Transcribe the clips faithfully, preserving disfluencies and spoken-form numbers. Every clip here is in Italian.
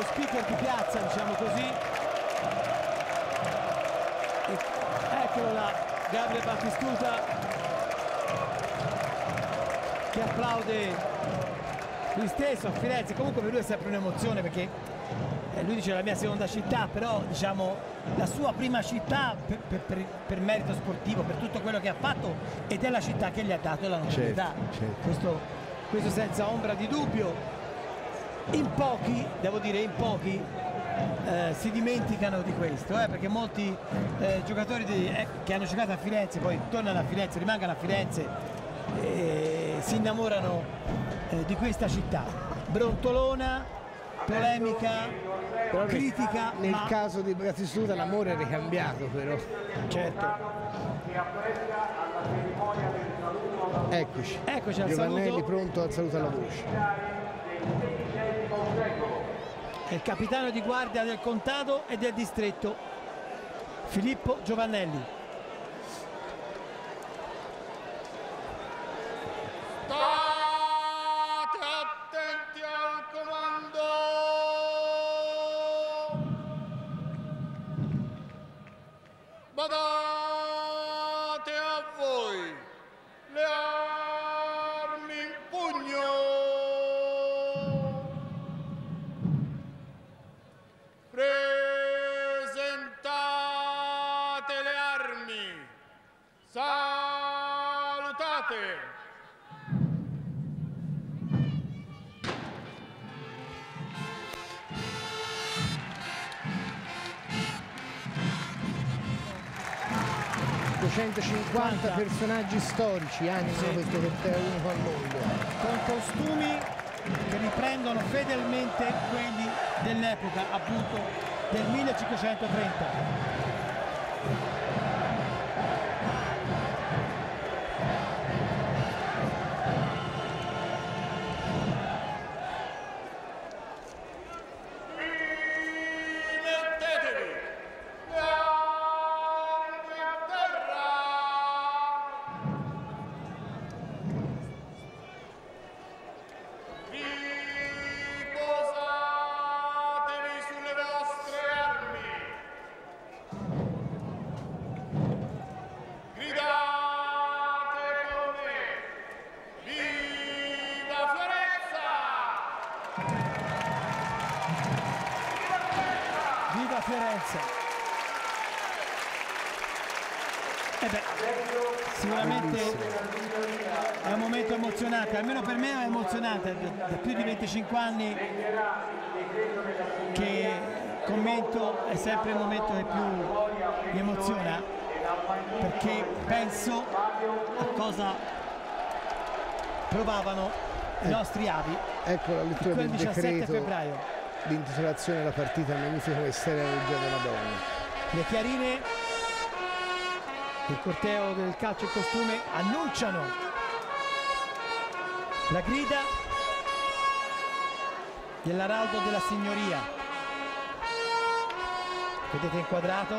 speaker di piazza, diciamo così. E eccolo là, Gabriele Battistuta che applaude lui stesso a Firenze. Comunque per lui è sempre un'emozione, perché eh, lui dice la mia seconda città, però diciamo la sua prima città per, per, per, per merito sportivo, per tutto quello che ha fatto, ed è la città che gli ha dato la notorietà. Certo, certo. Questo, questo senza ombra di dubbio. In pochi, devo dire in pochi, eh, si dimenticano di questo, eh, perché molti eh, giocatori di, eh, che hanno giocato a Firenze poi tornano a Firenze, rimangono a Firenze e si innamorano eh, di questa città. Brontolona, polemica, però critica. Nel ma... caso di Battistuta l'amore è ricambiato, però. Certo. Eccoci. Eccoci al Giovannelli saluto. pronto al saluto alla voce. È il capitano di guardia del Contado e del distretto, Filippo Giovannelli. State attenti al comando! Badate a voi! Le armi in pugno! Presentate le armi! Salutate! duecentocinquanta personaggi storici animano Sì. questo corteo unico al mondo. Con costumi che riprendono fedelmente quelli dell'epoca, appunto del millecinquecentotrenta. Mettetevi! Le armi a terra! Riposatevi sulle vostre armi! Gridate con me! Viva Fiorenza! Viva Firenze! E beh, sicuramente è un momento emozionante, almeno per me è emozionante, da, da più di venticinque anni che commento, è sempre il momento che più mi emoziona, perché penso a cosa provavano i nostri avi Ecco la lettura quel del diciassette decreto febbraio. di intitolazione della partita Magnifico Mistero della Regia della Donna. Le chiarine del corteo del calcio e costume annunciano la grida dell'araldo della signoria. Vedete inquadrato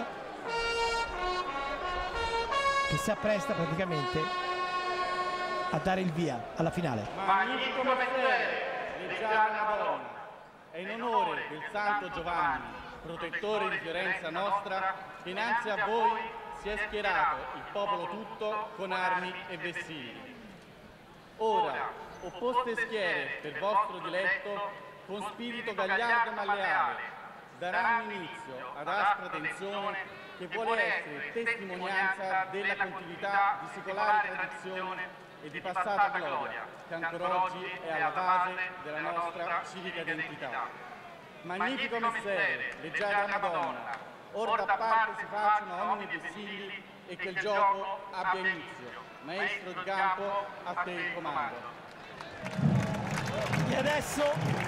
che si appresta praticamente a dare il via alla finale. Magnifico mestiere, leggiare Madonna, è in onore del Santo Giovanni, protettore di Fiorenza nostra, che innanzi a voi si è schierato il popolo tutto con armi e vessilli. Ora, opposte schiere per vostro diletto, con spirito gagliardo ma leale, daranno inizio ad aspra tensione che vuole essere testimonianza della continuità di secolare tradizione e di passata gloria, che ancora oggi è alla base della nostra civica identità. Magnifico mestiere, leggiate la Madonna, ora da parte si facciano uomini e vessilli e che il gioco abbia inizio. Maestro di campo, a te il comando. E adesso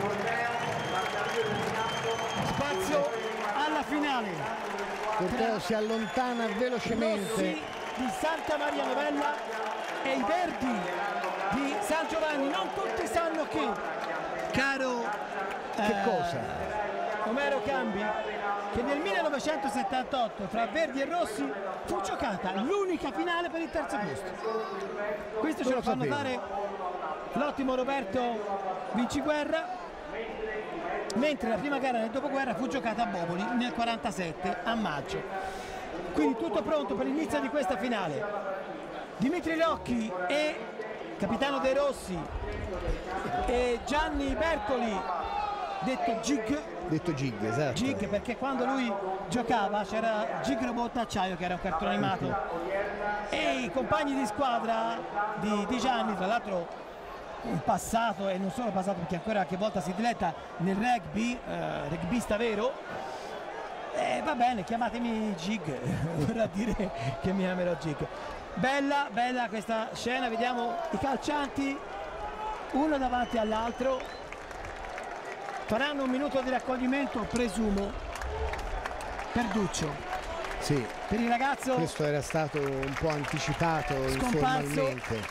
spazio alla finale. Il corteo si allontana velocemente. Rossi di Santa Maria Novella e i Verdi di San Giovanni. Non tutti sanno che, caro Che eh, cosa? Omero Cambi, che nel millenovecentosettantotto tra Verdi e Rossi fu giocata l'unica finale per il terzo posto. Questo ce lo fa notare l'ottimo Roberto Vinciguerra, mentre la prima gara del dopoguerra fu giocata a Boboli nel quarantasette a maggio. Quindi tutto pronto per l'inizio di questa finale. Dimitri Rocchi e capitano dei Rossi e Gianni Bertoli, detto Gig, detto Gig, esatto. Gig perché quando lui giocava c'era Gig Robot Acciaio, che era un cartone animato, e i compagni di squadra di, di Gianni, tra l'altro un passato, e non solo passato perché ancora qualche volta si diletta nel rugby, eh, rugbista vero, e va bene, chiamatemi Gig, vorrà dire che mi chiamerò Gig. Bella, bella questa scena, vediamo i calcianti uno davanti all'altro, faranno un minuto di raccoglimento, presumo, per Duccio. Sì, per il ragazzo questo era stato un po' anticipato informalmente.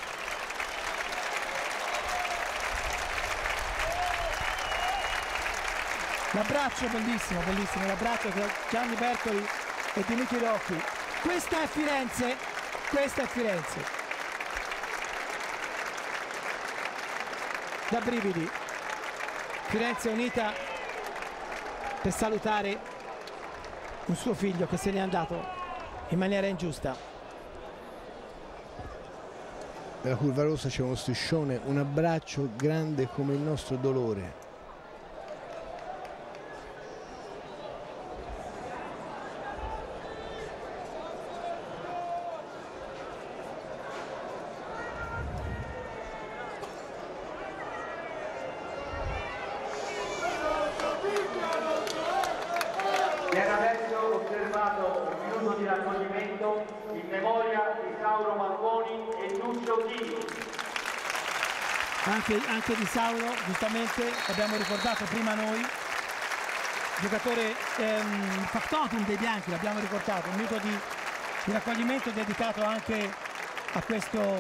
L'abbraccio bellissimo, bellissimo, l'abbraccio tra Gianni Bertoli e Dimitri Rocchi. Questa è Firenze, questa è Firenze. Da brividi. Firenze unita per salutare un suo figlio che se n'è andato in maniera ingiusta. Nella curva rossa c'è uno striscione, un abbraccio grande come il nostro dolore. Viene adesso osservato un minuto di raccoglimento in memoria di Sauro Mangoni e Duccio Chini. Anche, anche di Sauro, giustamente, abbiamo ricordato prima noi, giocatore ehm, factotum dei bianchi, l'abbiamo ricordato, un minuto di, di raccoglimento dedicato anche a questo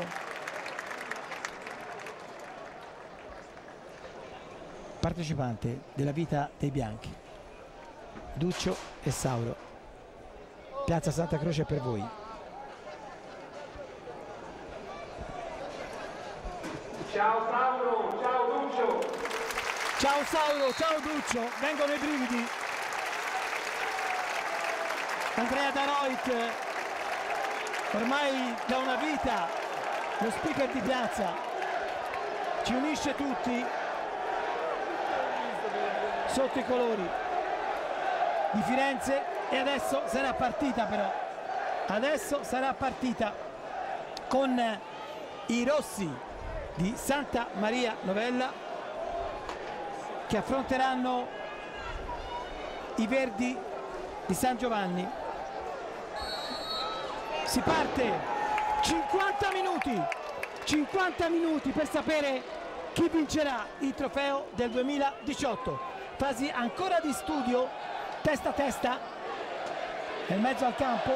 partecipante della vita dei bianchi. Duccio e Sauro. Piazza Santa Croce per voi. Ciao Sauro, ciao Duccio. Ciao Sauro, ciao Duccio, vengono i brividi. Andrea Daroit, ormai da una vita lo speaker di piazza, ci unisce tutti sotto i colori di Firenze, e adesso sarà partita, però adesso sarà partita con i rossi di Santa Maria Novella che affronteranno i verdi di San Giovanni. Si parte, cinquanta minuti cinquanta minuti per sapere chi vincerà il trofeo del duemiladiciotto. Fasi ancora di studio, testa a testa nel mezzo al campo,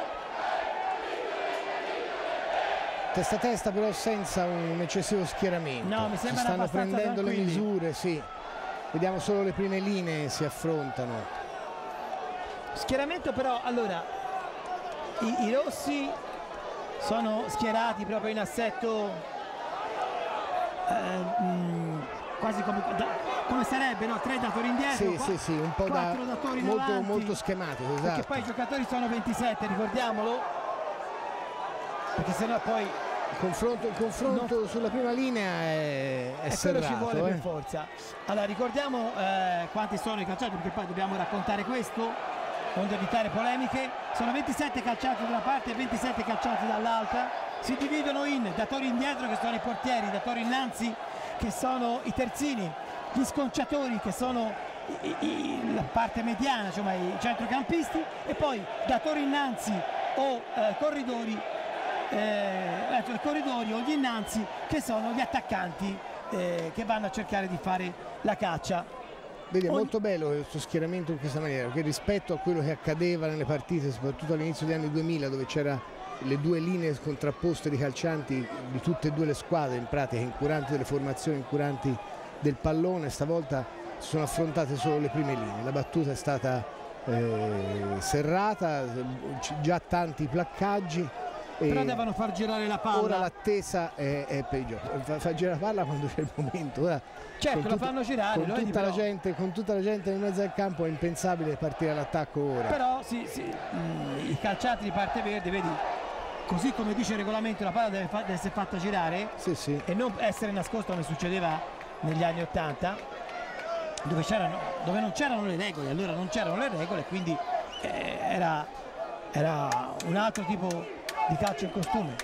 testa a testa però senza un eccessivo schieramento. No, mi si sembrano stanno abbastanza prendendo tranquilli. le misure, sì, vediamo solo le prime linee si affrontano. Schieramento però, allora i, i rossi sono schierati proprio in assetto eh, mh, quasi come, da, come sarebbe, no? Tre datori indietro, Sì, qua, sì, sì, un po' da quattro datori molto, davanti, molto schematico, perché esatto. poi i giocatori sono ventisette, ricordiamolo, perché sennò poi Il confronto, il confronto No. sulla prima linea è, è e quello serrato. ci vuole eh. per forza. Allora ricordiamo eh, quanti sono i calciatori, perché poi dobbiamo raccontare questo, onde evitare polemiche. Sono ventisette calciati da una parte e ventisette calciati dall'altra. Si dividono in datori indietro, che sono i portieri, datori innanzi, che sono i terzini, gli sconciatori, che sono i, i, la parte mediana, insomma i centrocampisti, e poi datori innanzi o eh, corridori, eh, cioè corridori o gli innanzi, che sono gli attaccanti eh, che vanno a cercare di fare la caccia. Vedi, è Ogni- molto bello questo schieramento in questa maniera, perché rispetto a quello che accadeva nelle partite, soprattutto all'inizio degli anni duemila, dove c'era le due linee contrapposte di calcianti di tutte e due le squadre, in pratica incuranti delle formazioni, incuranti del pallone, stavolta si sono affrontate solo le prime linee. La battuta è stata eh, serrata, c- già tanti placcaggi, Però devono far girare la palla. Ora l'attesa è, è peggiore, fa, fa girare la palla quando c'è il momento. Ora, certo, la fanno girare, con lo tutta, vedi, la però. gente, con tutta la gente nel mezzo del campo è impensabile partire all'attacco ora. Però sì, sì, mh, i calciati di parte verde, vedi, così come dice il regolamento, la palla deve, fa- deve essere fatta girare Sì, sì. e non essere nascosta come succedeva negli anni ottanta, dove, c'erano, dove non c'erano le regole. Allora non c'erano le regole, quindi eh, era, era un altro tipo di calcio in costume.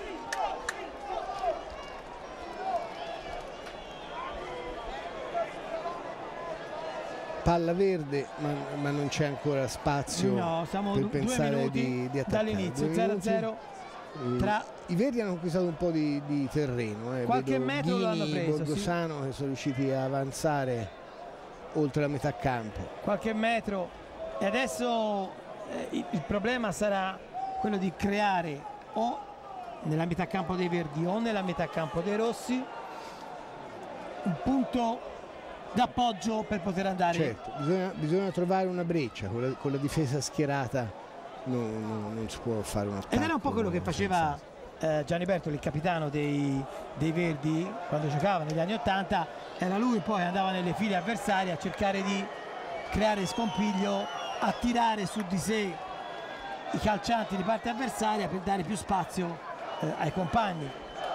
Palla verde, ma, ma non c'è ancora spazio No, siamo per du- due pensare minuti di, di attaccare. dall'inizio, Due zero a minuti. zero. Eh, Tra I Verdi hanno conquistato un po' di, di terreno, eh. Qualche Vedo metro lo hanno Ghini, preso, Borgosano che sono riusciti a avanzare oltre la metà campo. qualche metro e adesso eh, il, il problema sarà quello di creare o nella metà campo dei verdi o nella metà campo dei rossi un punto d'appoggio per poter andare. Certo, bisogna, bisogna trovare una breccia, con la, con la difesa schierata non, non- non si può fare un attacco. Ed era un po' quello che faceva eh, Gianni Bertoli, il capitano dei, dei Verdi, quando giocava negli anni ottanta. Era lui poi andava nelle file avversarie a cercare di creare scompiglio, attirare su di sé i calcianti di parte avversaria per dare più spazio eh, ai compagni.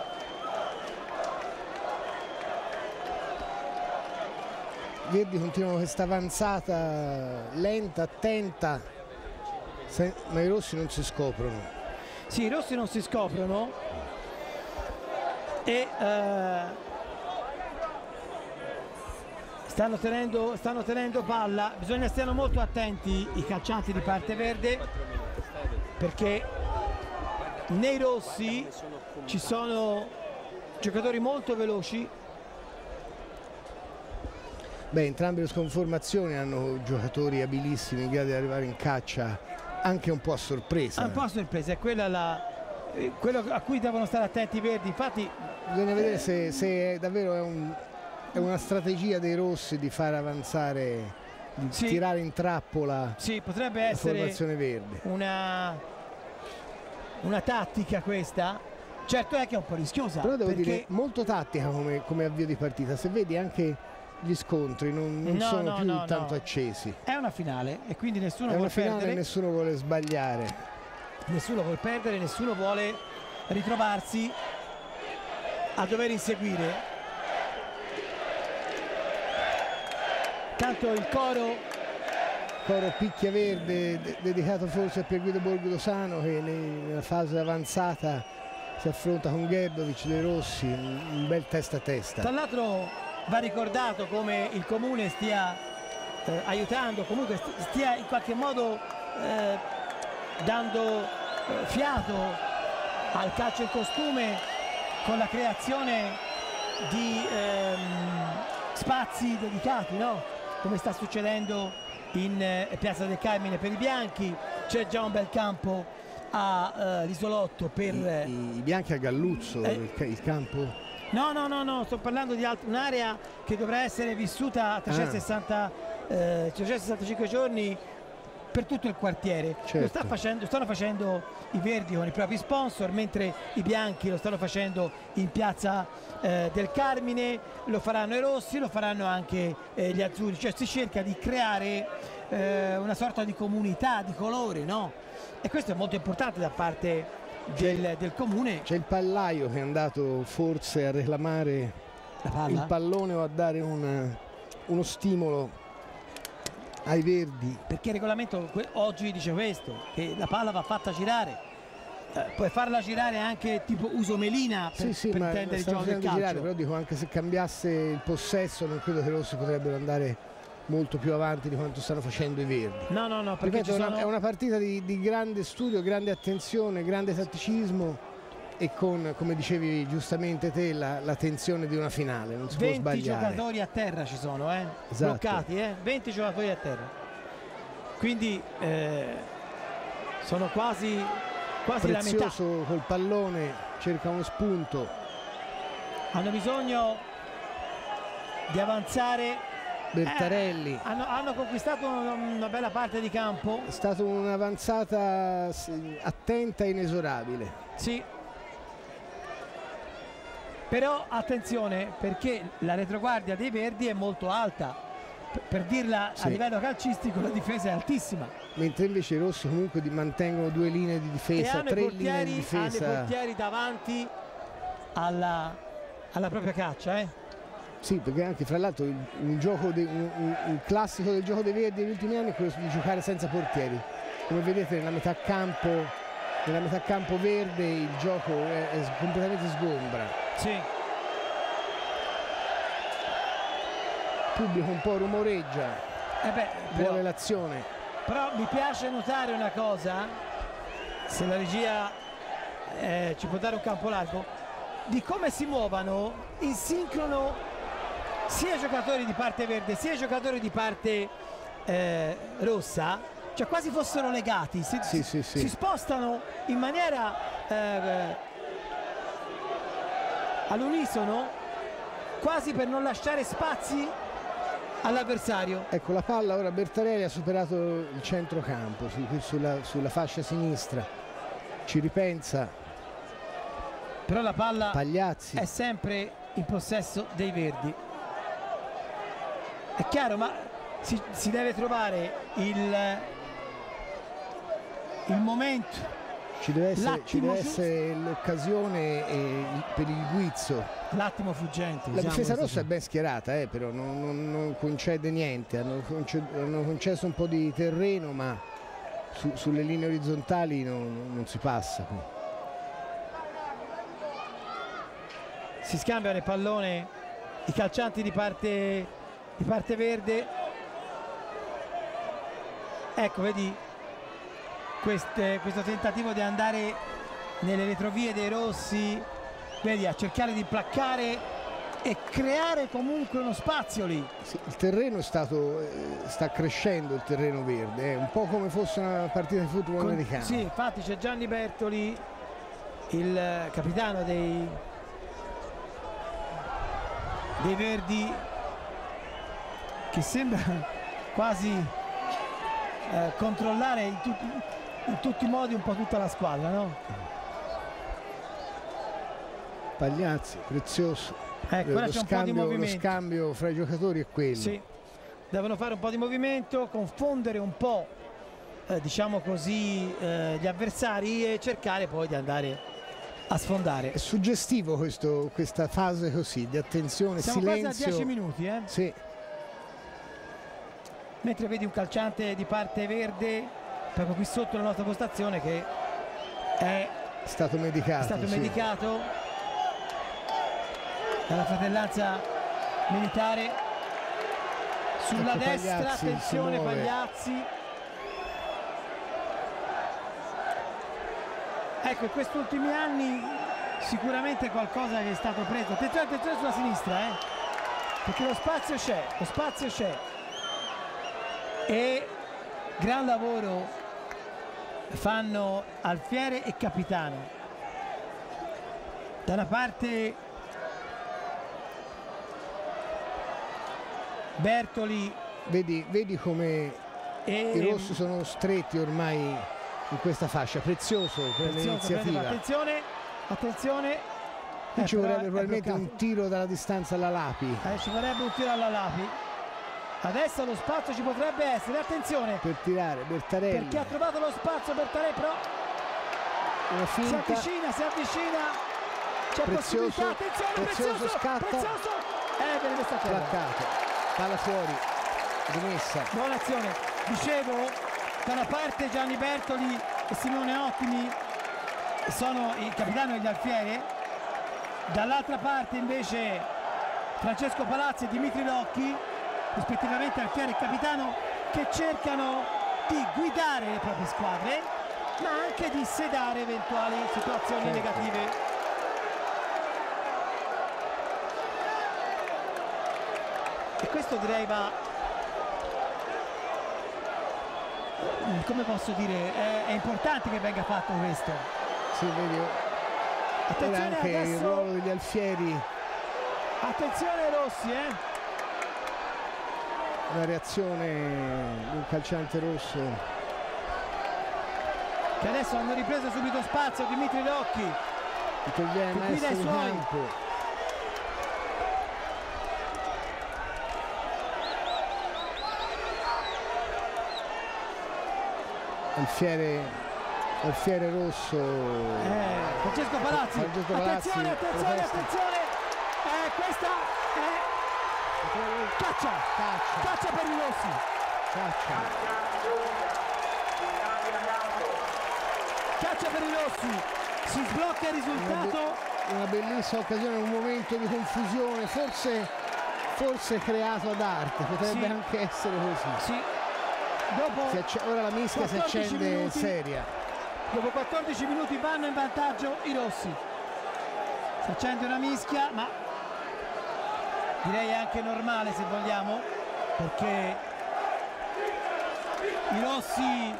Verdi continuano questa avanzata lenta, attenta, se- ma i rossi non si scoprono. Sì, i rossi non si scoprono e eh, stanno tenendo, stanno tenendo palla. Bisogna stiano molto attenti i calcianti di parte verde, perché nei rossi ci sono giocatori molto veloci. Beh, entrambe le sconformazioni hanno giocatori abilissimi in grado di arrivare in caccia anche un po' a sorpresa. Ah, un po' a sorpresa, è quella la, eh, quello a cui devono stare attenti i verdi. Infatti Bisogna vedere se, se è davvero è, un- è una strategia dei rossi di far avanzare, di Sì. tirare in trappola sì, potrebbe la essere formazione verde. una, una tattica questa. Certo è che è un po' rischiosa, Però devo perché dire molto tattica come, come avvio di partita. Se vedi anche gli scontri non, non No, sono no, più no, tanto no. accesi. è una finale e quindi nessuno È vuole una finale e perdere, nessuno vuole sbagliare. nessuno vuole perdere, nessuno vuole ritrovarsi a dover inseguire. Tanto il coro Coro picchia verde de- dedicato forse a Pierguido Borgosano che ne- nella fase avanzata si affronta con Gerdovic dei Rossi, un, un bel testa a testa. Tra l'altro va ricordato come il comune stia eh, aiutando, comunque st- stia in qualche modo eh, dando eh, fiato al calcio in costume con la creazione di ehm, spazi dedicati, no? Come sta succedendo in eh, Piazza del Carmine per i bianchi. C'è già un bel campo all'isolotto per... I, i- i bianchi a Galluzzo, Eh. il, ca- il campo. No, no, no, no, sto parlando di alt- un'area che dovrà essere vissuta a trecentosessanta, eh, trecentosessantacinque giorni per tutto il quartiere. Certo. Lo sta facendo, stanno facendo i verdi con i propri sponsor, mentre i bianchi lo stanno facendo in Piazza eh, del Carmine, lo faranno i rossi, lo faranno anche eh, gli azzurri. Cioè si cerca di creare eh, una sorta di comunità di colore, no? E questo è molto importante da parte del, del comune. C'è il pallaio che è andato forse a reclamare La palla? il pallone o a dare una- uno stimolo ai verdi. Perché il regolamento que- oggi dice questo, che la palla va fatta girare. Eh, puoi farla girare anche tipo uso melina per, Sì, sì, per ma intendere il stanno gioco del facendo calcio. girare, però dico anche se cambiasse il possesso non credo che i rossi potrebbero andare molto più avanti di quanto stanno facendo i verdi. No, no, no, perché Ripeto, ci è una- sono... è una partita di, di grande studio, grande attenzione, grande tatticismo e con, come dicevi giustamente te, la, la tensione di una finale, non si può venti sbagliare. giocatori a terra ci sono, eh? Esatto. bloccati, eh? venti giocatori a terra. Quindi eh, sono quasi, quasi la metà. Prezioso col pallone, cerca uno spunto. Hanno bisogno di avanzare Bertarelli. Eh, hanno, hanno conquistato una, una bella parte di campo. È stata un'avanzata sì, attenta e inesorabile. Sì. Però attenzione, perché la retroguardia dei Verdi è molto alta. Per, per dirla sì. a livello calcistico la difesa è altissima. Mentre invece i rossi comunque mantengono due linee di difesa, e hanno tre i portieri, linee di difesa. Hanno i portieri davanti alla, alla propria caccia. Eh? Sì, perché anche fra l'altro un, un, gioco de, un, un, un classico del gioco dei Verdi negli ultimi anni è quello di giocare senza portieri. Come vedete nella metà campo, nella metà campo verde il gioco è, è completamente sgombra. Sì. Pubblico un po' rumoreggia, eh beh, vuole però, l'azione. Però mi piace notare una cosa, se la regia eh, ci può dare un campo largo, di come si muovano in sincrono sia i giocatori di parte verde sia i giocatori di parte eh, rossa, cioè quasi fossero legati, si, sì, sì, sì. si spostano in maniera eh, all'unisono, quasi per non lasciare spazi all'avversario. Ecco la palla, ora Bertarelli ha superato il centrocampo su, sulla, sulla fascia sinistra, ci ripensa, però la palla Pagliazzi è sempre in possesso dei Verdi. È chiaro, ma si, si deve trovare il, il momento, ci deve essere, ci deve giusto. essere l'occasione eh, per il guizzo. L'attimo fuggente. La difesa rossa è ben schierata, eh, però non, non, non concede niente, hanno, concedo, hanno concesso un po' di terreno, ma su, sulle linee orizzontali non, non si passa. Si scambiano il pallone i calcianti di parte, di parte verde. Ecco, vedi queste, questo tentativo di andare nelle retrovie dei rossi, vedi, a cercare di placcare e creare comunque uno spazio lì. Sì, il terreno è stato, eh, sta crescendo il terreno verde, è un po' come fosse una partita di football Con, americano. sì, infatti c'è Gianni Bertoli, il capitano dei, dei Verdi, che sembra quasi eh, controllare in, tu, in tutti i modi un po' tutta la squadra, no? Pagliazzi, prezioso. Ecco, ora lo, c'è un scambio, po' di lo movimento. scambio fra i giocatori è quello. Sì, devono fare un po' di movimento, confondere un po' eh, diciamo così eh, gli avversari e cercare poi di andare a sfondare. È suggestivo questo, questa fase così di attenzione, Siamo silenzio. quasi a dieci minuti, eh? Sì. Mentre vedi un calciante di parte verde proprio qui sotto la nostra postazione che è stato medicato. È stato sì. medicato dalla fratellanza militare. Sulla ecco destra, Pagliazzi, attenzione Pagliazzi. Ecco, in questi ultimi anni sicuramente qualcosa che è stato preso. Attenzione, attenzione sulla sinistra, eh? Perché lo spazio c'è, lo spazio c'è. E gran lavoro fanno Alfiere e Capitano. Da una parte Bertoli, vedi, vedi come e i rossi sono stretti ormai in questa fascia. Prezioso per l'iniziativa. Attenzione, attenzione. Qui eh, ci vorrebbe è probabilmente bloccato. un tiro dalla distanza alla Lapi. Eh, ci vorrebbe un tiro alla Lapi. Adesso lo spazio ci potrebbe essere, attenzione. Per tirare, Bertarelli. Perché ha trovato lo spazio Bertarelli, però una finta. si avvicina, si avvicina. C'è prezioso, possibilità, attenzione, prezioso, prezioso, scatta. prezioso. Eh, viene messa a terra. Placcato, palla fuori, rimessa. Buona azione. Dicevo, da una parte Gianni Bertoli e Simone Ottimi sono il capitano degli Alfieri, dall'altra parte invece Francesco Palazzi e Dimitri Locchi, rispettivamente Alfieri e capitano, che cercano di guidare le proprie squadre ma anche di sedare eventuali situazioni certo. negative. E questo direi va, come posso dire, è, è importante che venga fatto questo. Sì, vedi, attenzione anche adesso, il ruolo degli Alfieri. attenzione ai rossi, eh. una reazione di un calciante rosso che adesso hanno ripreso subito spazio. Dimitri Rocchi che toglieva il guida maestro i di suoi. campo. Alfiere, Alfiere rosso. Eh, Francesco Palazzi. Francesco Palazzi, attenzione, attenzione, protesta. attenzione. Eh, questa è caccia. Caccia, Caccia per i rossi. caccia. Caccia per i rossi. Si sblocca il risultato. Una bellissima occasione, un momento di confusione, forse, forse creato ad arte, potrebbe Sì. anche essere così. Sì. Dopo Si acc- ora la mischia si quattordici accende minuti. seria. Dopo quattordici minuti vanno in vantaggio i rossi. Si accende una mischia, ma direi anche normale se vogliamo, perché i rossi,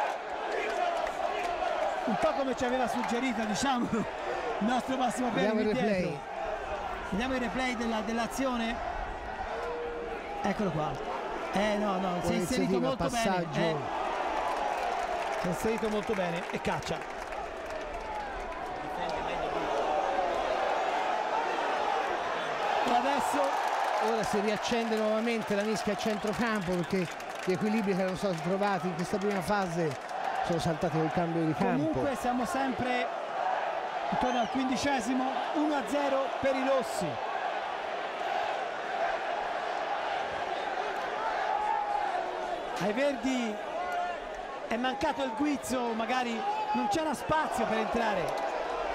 un po' come ci aveva suggerito, diciamo, il nostro Massimo Vediamo Peri il qui replay. dietro. Vediamo il replay della- dell'azione. Eccolo qua. Eh no, no, si è inserito Iniziativa, molto passaggio. bene. eh. Si è inserito molto bene e caccia. E adesso Ora si riaccende nuovamente la mischia a centrocampo perché gli equilibri che erano stati trovati in questa prima fase sono saltati col cambio di campo. comunque siamo sempre intorno al quindicesimo, uno a zero per i rossi. Ai verdi è mancato il guizzo, magari non c'era spazio per entrare.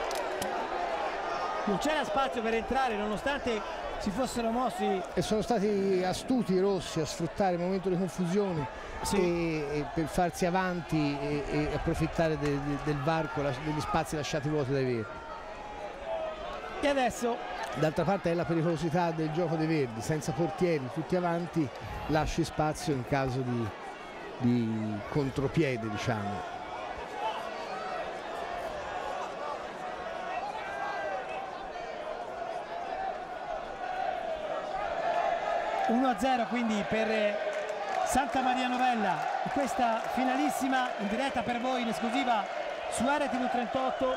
Non c'era spazio per entrare nonostante si fossero mossi. E sono stati astuti i rossi a sfruttare il momento di confusione Sì. e, e per farsi avanti e, e approfittare de- de- del varco, la- degli spazi lasciati vuoti dai verdi. E adesso D'altra parte è la pericolosità del gioco dei verdi, senza portieri, tutti avanti, lasci spazio in caso di, di contropiede, diciamo. uno a zero quindi per Santa Maria Novella, questa finalissima in diretta per voi in esclusiva su R T V trentotto.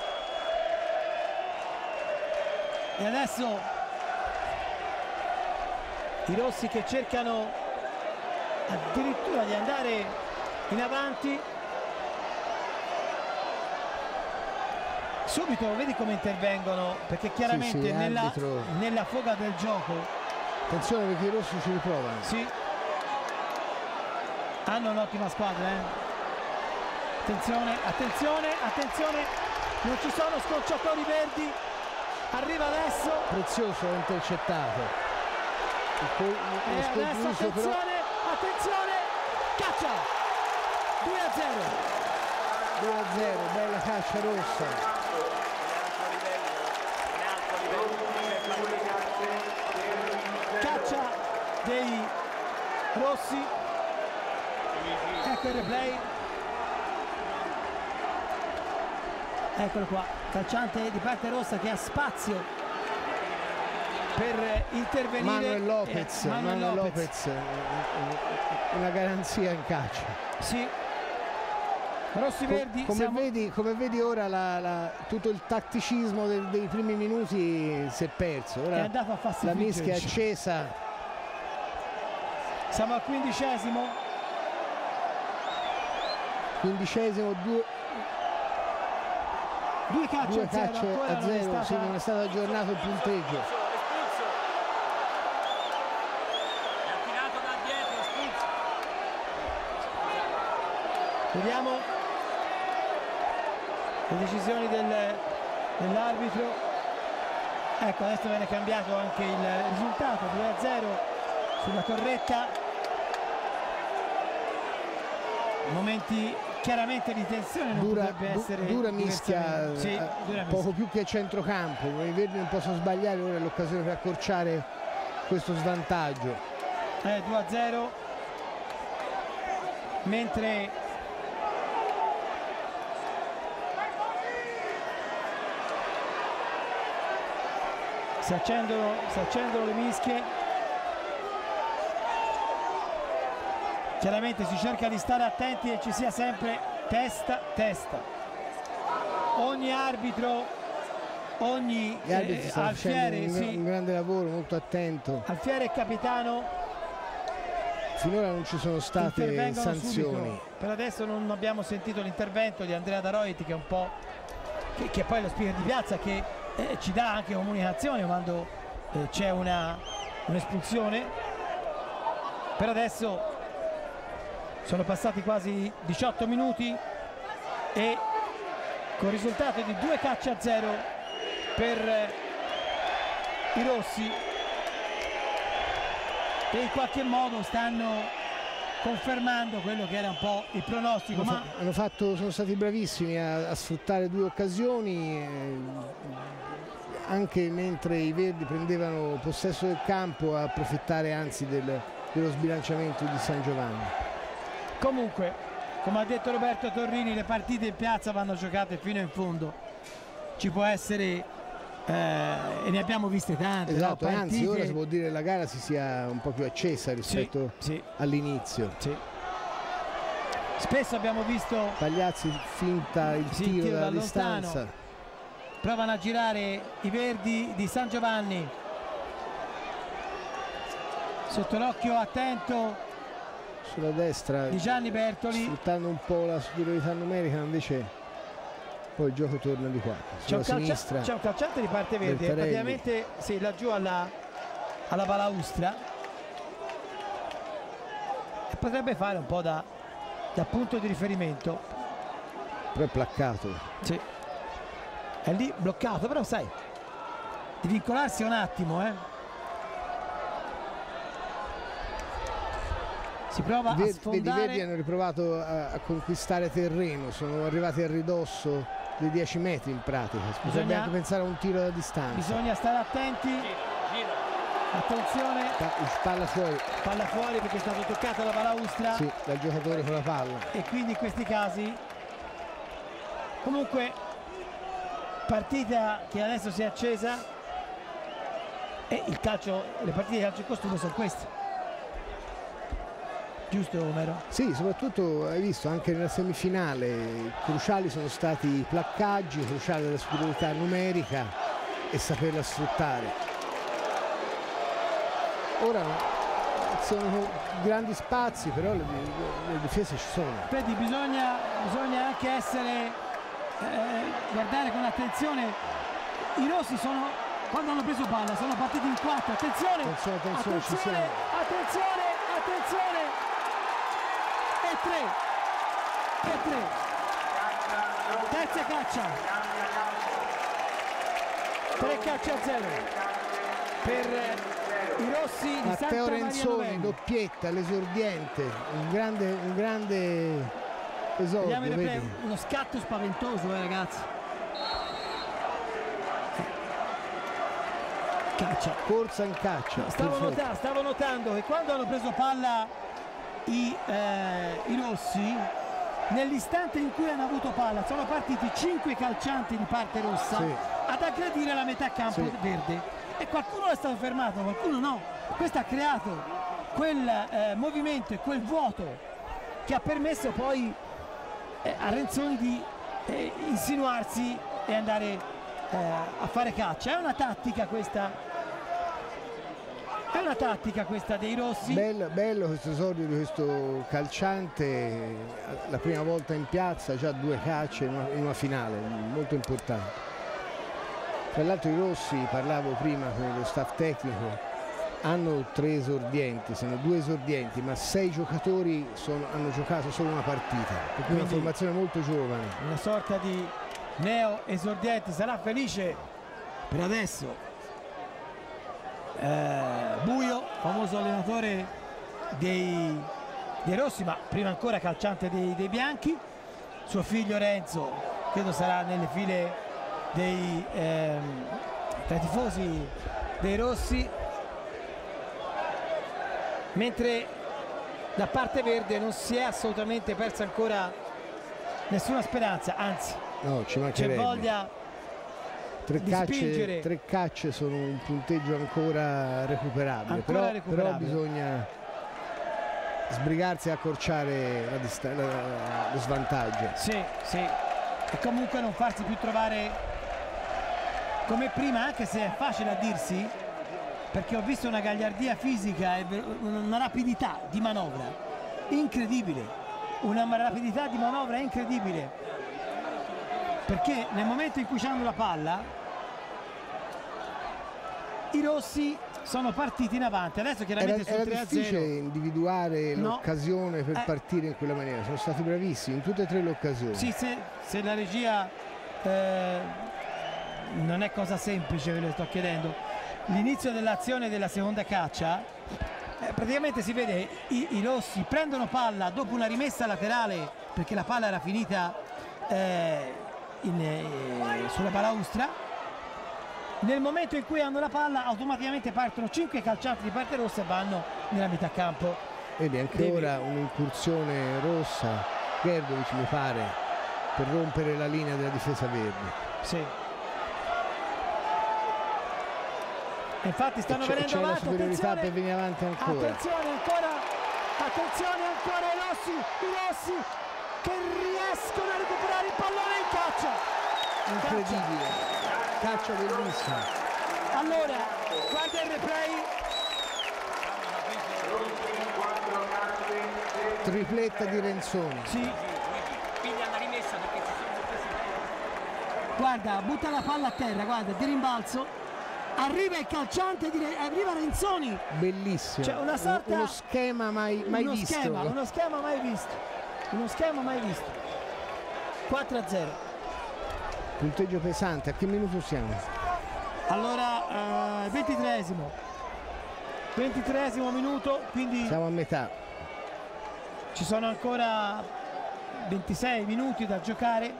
E adesso i rossi che cercano addirittura di andare in avanti. Subito vedi come intervengono, perché chiaramente Sì, sì, nella, arbitro. nella foga del gioco Attenzione perché i rossi ci riprovano. sì, hanno un'ottima squadra, eh. Attenzione, attenzione, attenzione, non ci sono scorciatori verdi. Arriva adesso Prezioso è intercettato. Il col- e lo adesso scolpito però attenzione, attenzione, caccia due a zero. due a zero, bella caccia rossa. Caccia dei rossi. Ecco il replay. Eccolo qua, calciante di parte rossa che ha spazio per intervenire. Manuel Lopez, Eh, Manuel Manuel Lopez. Lopez, eh, una garanzia in calcio. Sì. Rossi Co- verdi. come, siamo- vedi, come vedi ora la- la- tutto il tatticismo del- dei primi minuti si è perso. è Ora andato a farsi la vincere, mischia è diciamo. accesa. Siamo al quindicesimo. Quindicesimo, due, Due calci due a zero. cacce Ancora a non è zero, stata- sì, non è stato aggiornato il punteggio. Vediamo le decisioni del- dell'arbitro. Ecco, adesso viene cambiato anche il risultato, due a zero sulla corretta. Momenti chiaramente di tensione, non Dura, potrebbe du- essere dura mischia, diversamente. Sì, eh, dura poco mischia. più che centrocampo. I verdi non possono sbagliare, ora è l'occasione per accorciare questo svantaggio. Eh, due a zero. Mentre si accendono, si accendono le mischie. chiaramente si cerca di stare attenti e ci sia sempre testa testa. Ogni arbitro, ogni Gli arbitri eh, stanno alfiere, facendo un, sì, un grande lavoro, molto attento. alfiere e capitano Finora non ci sono state intervengono sanzioni. subito. Per adesso non abbiamo sentito l'intervento di Andrea Daroiti, che è un po' che, che poi è lo speaker di piazza, che eh, ci dà anche comunicazione quando eh, c'è una un'espulsione. Per adesso sono passati quasi diciotto minuti e con risultato di due calci a zero per eh, i rossi, che in qualche modo stanno confermando quello che era un po' il pronostico. Hanno, Ma fa- hanno fatto, sono stati bravissimi a, a sfruttare due occasioni, eh, anche mentre i verdi prendevano possesso del campo, a approfittare anzi del, dello sbilanciamento di San Giovanni. comunque, come ha detto Roberto Torrini, le partite in piazza vanno giocate fino in fondo. Ci può essere eh, e ne abbiamo viste tante, Esatto, no? anzi ora Partite- si può dire che la gara si sia un po' più accesa rispetto Sì, sì, all'inizio. sì. Spesso abbiamo visto Pagliazzi finta il Sì, tiro tiro dalla da lontano. distanza. provano a girare i verdi di San Giovanni, sotto l'occhio attento Sulla destra, di Gianni Bertoli. sfruttando un po' la superiorità numerica, invece poi il gioco torna di qua. C'è Sulla un, calcia- sinistra c'è un calciante di parte verde, Bertarelli. praticamente sì, laggiù alla, alla balaustra, e potrebbe fare un po' da, da punto di riferimento. però è placcato. Sì. È lì bloccato, però sai, di vincolarsi un attimo, eh. Si prova a Ver- Vedi, i sfondare. Verdi hanno riprovato a, a conquistare terreno, sono arrivati a ridosso dei dieci metri in pratica. Bisogna Bisogna- anche pensare a un tiro da distanza. Bisogna stare attenti. Attenzione, Pa- palla fuori, palla fuori perché è stato toccato la balaustra. sì, dal giocatore con la palla. E quindi in questi casi, comunque, partita che adesso si è accesa, e il calcio, le partite di calcio in costume sono queste, giusto Omero? Sì, soprattutto hai visto anche nella semifinale cruciali sono stati i placcaggi, cruciale la superiorità numerica e saperla sfruttare. Ora sono grandi spazi, però le, le difese ci sono. Vedi, bisogna, bisogna anche essere, eh, guardare con attenzione. I rossi sono, quando hanno preso palla, sono partiti in quattro. Attenzione, Attenzione, attenzione, ci siamo. attenzione, attenzione. E tre, e tre. Terza caccia. Tre cacce a zero per eh, i rossi di Santa Matteo Maria Renzoni, Novella. doppietta, l'esordiente, un grande, un grande esordio, Vediamo il replay, vedi? uno scatto spaventoso, eh, ragazzi. Caccia. Corsa in caccia. Stavo, perfetto. nota- stavo notando che quando hanno preso palla i, eh, i rossi, nell'istante in cui hanno avuto palla sono partiti cinque calcianti di parte rossa Sì. ad aggredire la metà campo Sì. verde, e qualcuno è stato fermato, qualcuno no. Questo ha creato quel eh, movimento e quel vuoto che ha permesso poi eh, a Renzoni di eh, insinuarsi e andare eh, a fare caccia. È una tattica questa, è una tattica questa dei rossi. Bello, bello questo esordio di questo calciante, la prima volta in piazza, già due cacce in una, in una finale, molto importante. Tra l'altro i rossi, parlavo prima con lo staff tecnico, hanno tre esordienti, sono due esordienti, ma sei giocatori sono- hanno giocato solo una partita, per cui una Quindi- formazione molto giovane. Una sorta di neo esordiente. Sarà felice per adesso eh, Buio, famoso allenatore dei, dei rossi, ma prima ancora calciante dei, dei bianchi. Suo figlio Renzo credo sarà nelle file dei ehm, tra i tifosi dei rossi, mentre da parte verde non si è assolutamente persa ancora nessuna speranza, anzi No, ci c'è mancherebbe. voglia Tre di cacce, spingere. tre cacce sono un punteggio ancora recuperabile, Ancora però, recuperabile. però bisogna sbrigarsi a accorciare la dista- la, lo svantaggio. Sì, sì. E comunque non farsi più trovare come prima, anche se è facile a dirsi, perché ho visto una gagliardia fisica e una rapidità di manovra incredibile, una rapidità di manovra incredibile, perché nel momento in cui hanno la palla i rossi sono partiti in avanti. Adesso chiaramente Era, era sul tre a difficile zero individuare No. l'occasione per Eh. partire in quella maniera, sono stati bravissimi in tutte e tre le occasioni. sì, se, se la regia eh, non è cosa semplice, ve lo sto chiedendo, l'inizio dell'azione della seconda caccia, eh, praticamente si vede i, i rossi prendono palla dopo una rimessa laterale perché la palla era finita eh, in, eh, sulla balaustra. Nel momento in cui hanno la palla automaticamente partono cinque calcianti di parte rossa e vanno nella metà campo. Vedi anche Devi- ora un'incursione rossa, Gerdovic mi pare, per rompere la linea della difesa verde. Sì. Infatti stanno C'è, venendo c'è la avanti, superiorità attenzione, per venire avanti ancora. attenzione ancora, attenzione ancora i rossi, i rossi che riescono a recuperare il pallone in caccia. Incredibile, caccia bellissima. Allora, guarda il replay, Tripletta di Renzoni. sì. Guarda, butta la palla a terra, guarda, di rimbalzo. Arriva il calciante, di Re- arriva Renzoni. Bellissimo. Cioè, una sorta- uno schema mai, mai uno visto. schema, uno schema mai visto. Uno schema mai visto. quattro a zero. Punteggio pesante, a che minuto siamo? Allora, eh, ventitreesimo. ventitreesimo minuto, quindi Siamo a metà. ci sono ancora ventisei minuti da giocare.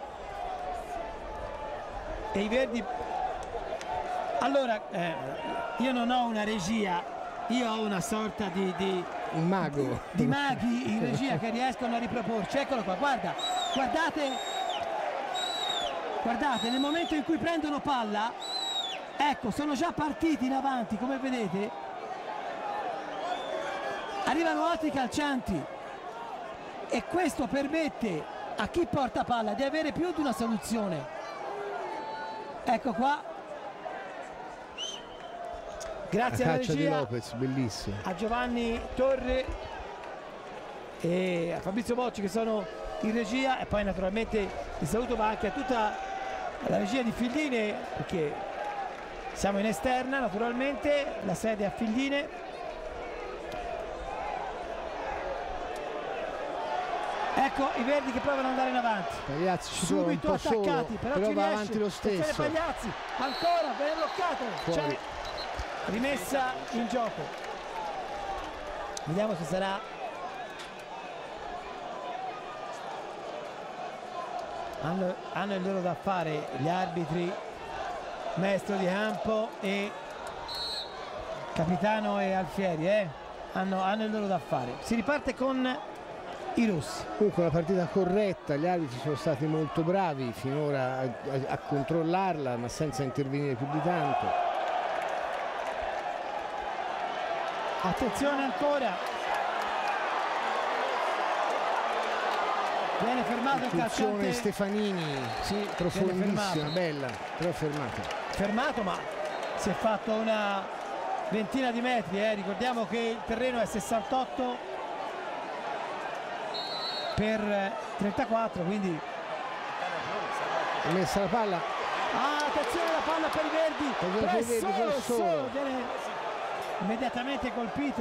E i verdi... Allora, eh, io non ho una regia, io ho una sorta di, di, Un mago. di maghi in regia che riescono a riproporci. Eccolo qua, guarda, guardate, guardate, nel momento in cui prendono palla, ecco, sono già partiti in avanti, come vedete. Arrivano altri calcianti e questo permette a chi porta palla di avere più di una soluzione. Ecco qua, La grazie alla caccia di regia, Lopez, bellissima. a Giovanni Torre e a Fabrizio Bocci che sono in regia, e poi naturalmente il saluto va anche a tutta la regia di Fildine, perché siamo in esterna naturalmente, la sede è a Fildine. Ecco i verdi che provano ad andare in avanti, Pagliazzi ci trova un subito po' solo, attaccati, però, però ci va riesce. avanti lo Attenzione stesso. Pagliazzi, ancora ben bloccato, Fuori. c'è rimessa in gioco. Vediamo se sarà hanno, hanno il loro da fare gli arbitri, maestro di campo e capitano e Alfieri, eh? hanno, hanno il loro da fare. Si riparte con i rossi. Comunque una partita corretta, gli arbitri sono stati molto bravi finora a, a- a controllarla, ma senza intervenire più di tanto. Attenzione ancora, viene fermato il Incursione calciante, Stefanini, sì, viene profondissima, fermato. bella, però fermata. fermato, ma si è fatto una ventina di metri, eh. Ricordiamo che il terreno è sessantotto per trentaquattro, quindi Ha messa la palla, ah, attenzione la palla per i verdi, Attenzione però per è i verdi, solo, però è solo. solo, viene immediatamente colpito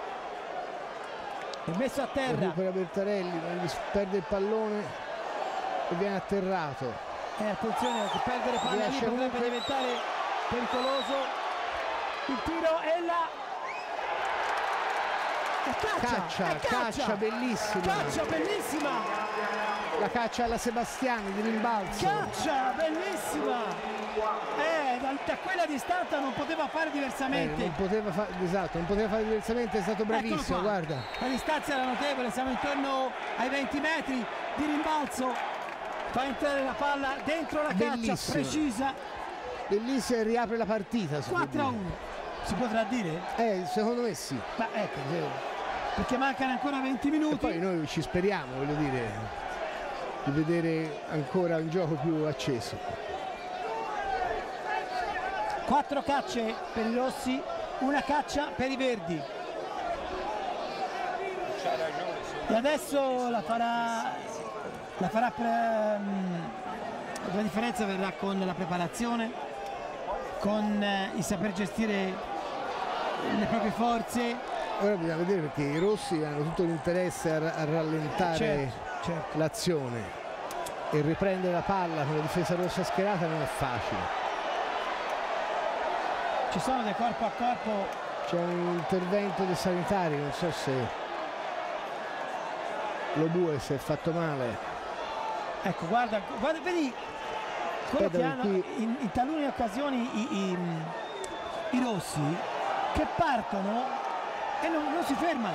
e messo a terra. recupera Bertarelli, non gli perde il pallone e viene atterrato. Eh, attenzione che perdere palla lì Riesce potrebbe comunque- diventare pericoloso. Il tiro e la e caccia, Caccia, e caccia bellissima. caccia bellissima, La caccia alla Sebastiani di rimbalzo. caccia bellissima, eh, da, da quella distanza non poteva fare Eh, diversamente. non poteva fare, esatto, non poteva fare diversamente, è stato Eccolo bravissimo, qua. guarda. La distanza era notevole, siamo intorno ai venti metri di rimbalzo, fa entrare la palla dentro la caccia, Bellissimo. precisa. Bellissima e riapre la partita. si può quattro a dire. uno, si potrà dire? Eh, secondo me sì. Ma ecco, sì. perché mancano ancora venti minuti. E poi noi ci speriamo, voglio dire, di vedere ancora un gioco più acceso. Quattro cacce per i rossi, una caccia per i verdi. E adesso la farà, la farà pre, la differenza verrà con la preparazione, con eh, il saper gestire le proprie forze. Ora bisogna vedere, perché i rossi hanno tutto l'interesse a, a rallentare Certo, certo. l'azione, e riprendere la palla con la difesa rossa schierata non è facile. Ci sono dei corpo a corpo. C'è un intervento dei sanitari, non so se lo Bue si è fatto male. Ecco, guarda, guarda, vedi quello Aspetta, che hanno qui- in, in talune occasioni i, i- i rossi, che partono e non, non si fermano.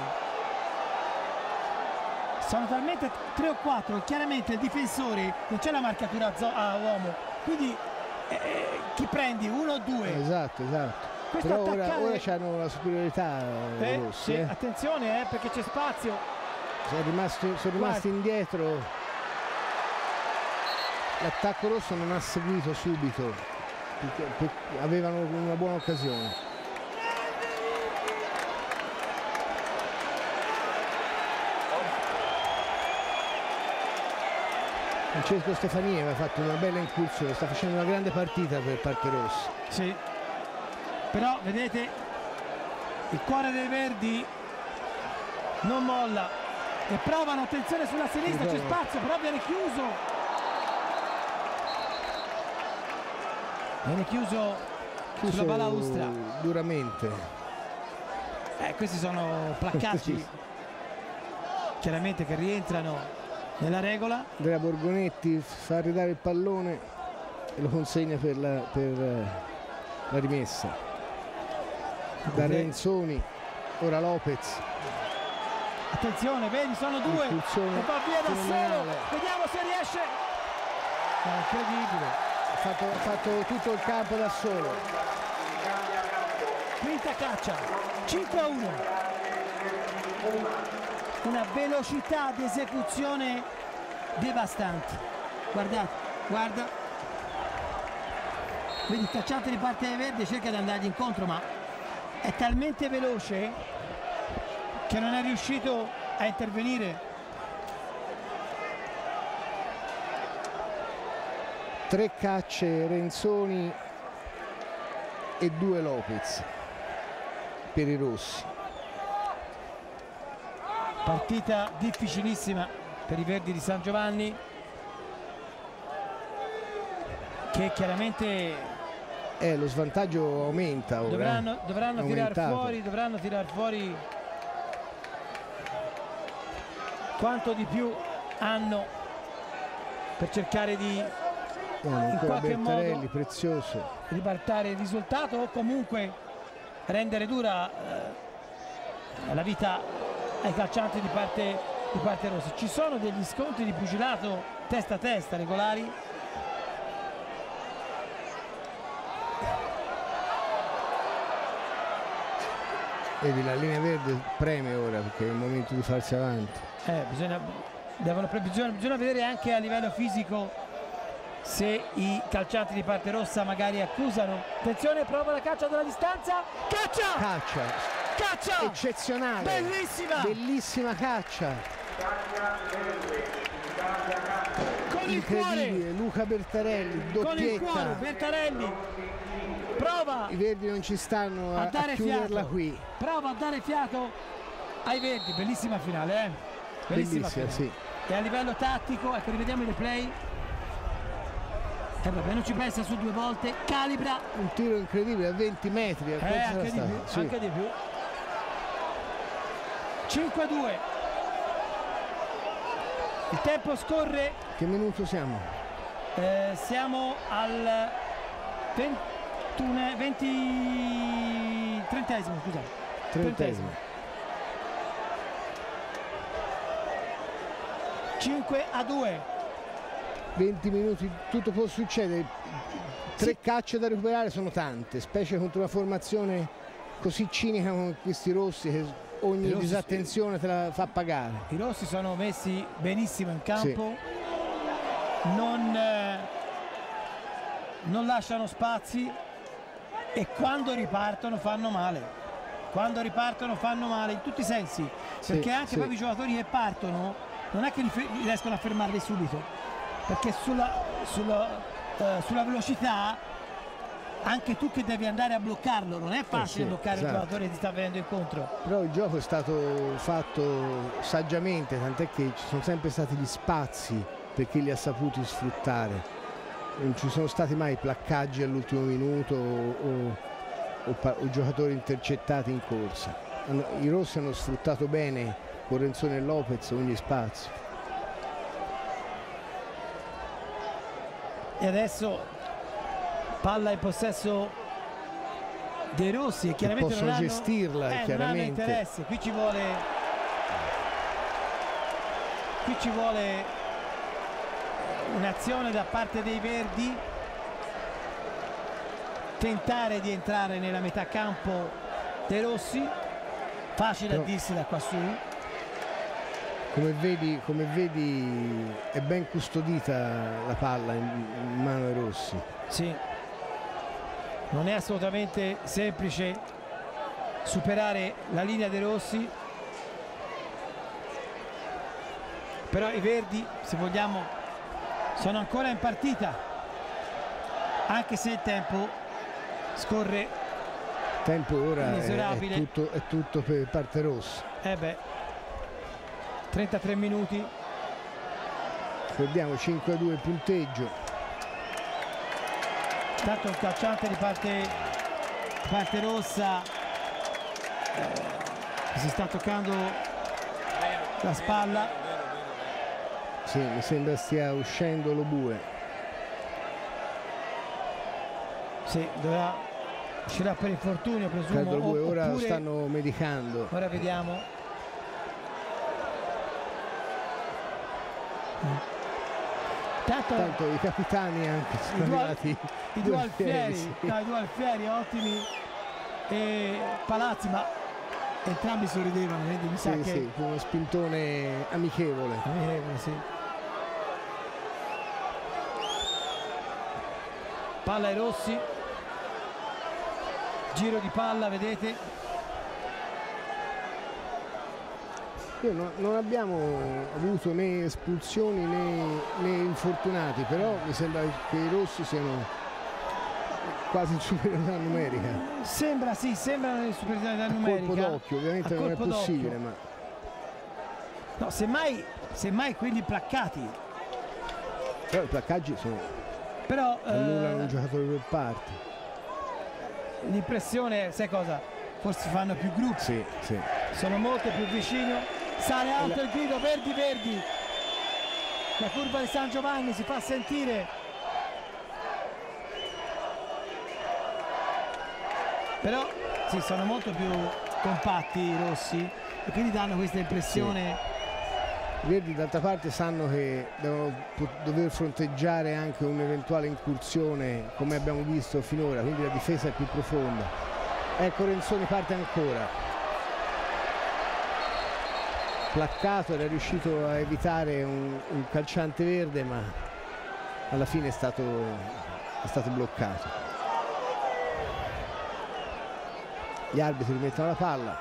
Sono talmente tre o quattro, chiaramente il difensore non c'è la marcatura a, zo- a uomo, quindi eh, chi prendi? Uno o due? Esatto, esatto. Questo Però ora, attaccare- ora c'hanno la superiorità i Eh, rossi. sì, eh. attenzione eh, perché c'è spazio. Sono rimasti, sono rimasti indietro. L'attacco rosso non ha seguito subito, perché, perché avevano una buona occasione. Francesco Stefani aveva fatto una bella incursione, sta facendo una grande partita per parte rossa. Sì. Però vedete il cuore dei verdi non molla e provano, attenzione sulla sinistra, c'è spazio, però viene chiuso. Viene chiuso, Chiuso sulla balaustra. duramente. Eh, questi sono placcaggi chiaramente che rientrano nella regola. Andrea Borgonetti fa ridare il pallone e lo consegna per la, per eh, la rimessa. Da Renzoni, ora Lopez. Attenzione, vedi, sono due Espulsione e va via da solo. fenomenale. Vediamo se riesce. È incredibile. Ha fatto, ha fatto tutto il campo da solo. Quinta caccia, cinque a uno. Una velocità di esecuzione devastante. Guardate, guarda. Vedi, il cacciante di parte verde cerca di andargli incontro, ma è talmente veloce che non è riuscito a intervenire. Tre cacce Renzoni e due Lopez per i rossi. Partita difficilissima per i verdi di San Giovanni, che chiaramente Eh, lo svantaggio aumenta ora. dovranno, eh. dovranno tirar Aumentato. fuori, dovranno tirar fuori quanto di più hanno per cercare di Eh, in ancora qualche Bertarelli, modo prezioso. ribaltare il risultato o comunque rendere dura eh, la vita ai calcianti di parte, di parte rossa. Ci sono degli scontri di pugilato testa a testa regolari. Vedi, la linea verde preme ora perché è il momento di farsi avanti. Eh, bisogna, devono, bisogna, bisogna vedere anche a livello fisico se i calcianti di parte rossa magari accusano. Attenzione, prova la caccia dalla distanza. Caccia! Caccia Caccia! eccezionale, Bellissima! bellissima caccia, Con il cuore! incredibile. Luca Bertarelli, Con il cuore, doppietta. Bertarelli prova I verdi non ci stanno a, a a dare chiuderla fiato. qui. Prova a dare fiato ai verdi. Bellissima finale, eh? Bellissima, Bellissima, finale. sì. E a livello tattico, ecco, rivediamo i replay. E vabbè, non ci pensa su due volte, calibra. Un tiro incredibile a venti metri. a Eh, quanto sarà anche di stato? più, Sì. anche di più. cinque a due. Il tempo scorre, Che minuto siamo? eh, siamo al ventuno, venti, trentesimo, scusate. Trentesimo. cinque a due. venti minuti, tutto può succedere. Tre Sì. cacce da recuperare sono tante, specie contro una formazione così cinica come questi rossi che ogni Rossi, disattenzione te la fa pagare. I rossi sono messi benissimo in campo, sì. non, eh, non lasciano spazi e quando ripartono fanno male. Quando ripartono fanno male in tutti i sensi, sì, perché anche sì. proprio i giocatori che partono non è che li riescono a fermarli subito, perché sulla, sulla, eh, sulla velocità anche tu che devi andare a bloccarlo, non è facile eh sì, bloccare esatto. il giocatore che ti sta venendo incontro. Però il gioco è stato fatto saggiamente, tant'è che ci sono sempre stati gli spazi per chi li ha saputi sfruttare. Non ci sono stati mai placcaggi all'ultimo minuto o, o, o, o giocatori intercettati in corsa. I rossi hanno sfruttato bene con Renzone e Lopez ogni spazio. E adesso palla in possesso dei rossi e chiaramente possono non hanno, gestirla, eh, chiaramente. non hanno interesse. Qui ci vuole qui ci vuole un'azione da parte dei verdi, tentare di entrare nella metà campo dei rossi, facile Però, a dirsi da qua su. Come vedi, come vedi è ben custodita la palla in, in mano ai rossi. Sì, non è assolutamente semplice superare la linea dei rossi, però i verdi, se vogliamo, sono ancora in partita, anche se il tempo scorre. Il tempo ora è, è, tutto, è tutto per parte rossa. Eh beh, trentatré minuti. Ricordiamo cinque a due il punteggio. Tanto il calciante di parte, di parte rossa eh, si sta toccando la spalla. Sì, mi sembra stia uscendo l'Obue. Sì, dovrà uscirà per infortunio, presumo. L'Obue ora oppure, lo stanno medicando. Ora vediamo. Tanto, Tanto i capitani anche sono i due, arrivati. I due alfieri, alfieri, sì. no, i due alfieri ottimi e Palazzi, ma entrambi sorridevano, quindi mi sa sì, che sì, uno spintone amichevole. amichevole, sì. Palla ai rossi, giro di palla, vedete. Io no, non abbiamo avuto né espulsioni né, né infortunati, però mi sembra che i rossi siano quasi in superiorità numerica. Sembra, sì, sembrano in superiorità A numerica. colpo d'occhio, ovviamente A non è colpo possibile, d'occhio. ma No, semmai, semmai quelli placcati. però i placcaggi sono Però annullano eh, un giocatore per parte. l'impressione, sai cosa? Forse fanno più gruppi, Sì, sì. sono molto più vicino. Sale alto il grido, Verdi Verdi. La curva di San Giovanni si fa sentire. Però sì, sono molto più compatti i rossi e quindi danno questa impressione. I Verdi d'altra parte sanno che devono dover fronteggiare anche un'eventuale incursione come abbiamo visto finora, quindi la difesa è più profonda. Ecco, Renzoni parte ancora. Placcato, era riuscito a evitare un, un calciante verde, ma alla fine è stato, è stato bloccato. Gli arbitri mettono la palla.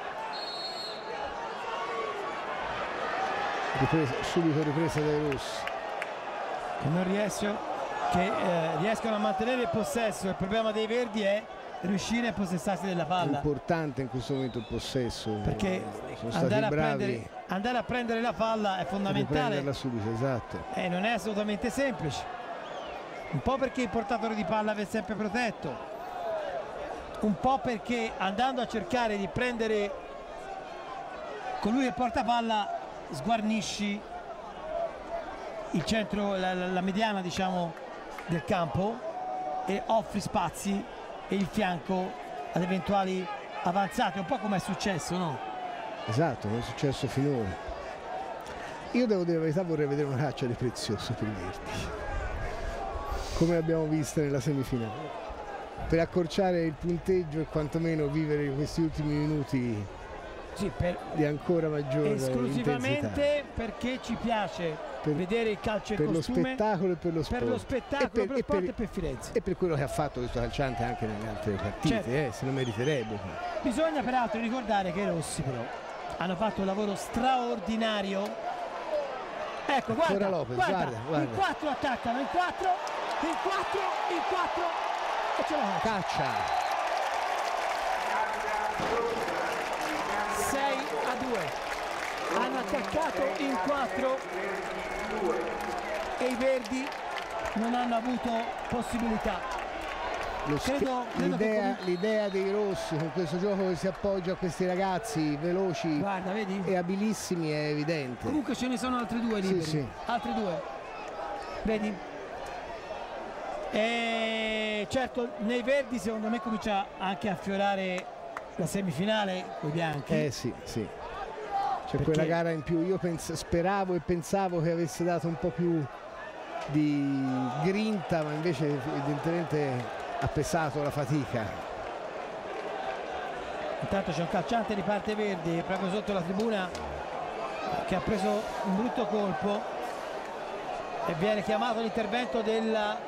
Ripresa, subito ripresa dai rossi. Che non riescono, che eh, riescono a mantenere il possesso. Il problema dei verdi è riuscire a possessarsi della È palla. importante in questo momento il possesso. Perché sono stati andare a, bravi prendere, andare a prendere la palla è a fondamentale riprenderla subito, esatto. e non è assolutamente semplice. Un po' perché il portatore di palla va sempre protetto, un po' perché andando a cercare di prendere colui che porta palla sguarnisci il centro, la, la, la mediana diciamo del campo e offri spazi e il fianco ad eventuali avanzati, un po' come è successo, no? Esatto, non è successo finora. Io devo dire la verità, vorrei vedere una caccia di Prezioso per i Verdi, come abbiamo visto nella semifinale, per accorciare il punteggio e quantomeno vivere questi ultimi minuti sì, per, di ancora maggiore esclusivamente intensità. perché ci piace Per- vedere il calcio e per lo costume, spettacolo e per lo sport, per lo spettacolo, e per, per lo e sport per- e per Firenze. e per quello che ha fatto questo calciante anche nelle altre partite, Certo. eh, se lo meriterebbe. Bisogna peraltro ricordare che i rossi però hanno fatto un lavoro straordinario. Ecco, Ancora guarda, Lopez, guarda, guarda, guarda. in quattro attaccano, in quattro, in quattro, in quattro e ce la fa. Caccia, sei a due. Hanno attaccato in quattro e i verdi non hanno avuto possibilità. Lo sche- Credo- credo che l'idea, comunque- l'idea dei rossi con questo gioco che si appoggia a questi ragazzi veloci Guarda, vedi? e abilissimi è evidente. Comunque ce ne sono altri due liberi. Sì, sì. Altri due. Vedi? E certo nei verdi secondo me comincia anche a affiorare la semifinale con i bianchi. Eh sì, sì. C'è Perché- quella gara in più, io pens- speravo e pensavo che avesse dato un po' più di grinta, ma invece evidentemente ha pesato la fatica. Intanto c'è un calciante di parte verdi proprio sotto la tribuna che ha preso un brutto colpo e viene chiamato l'intervento della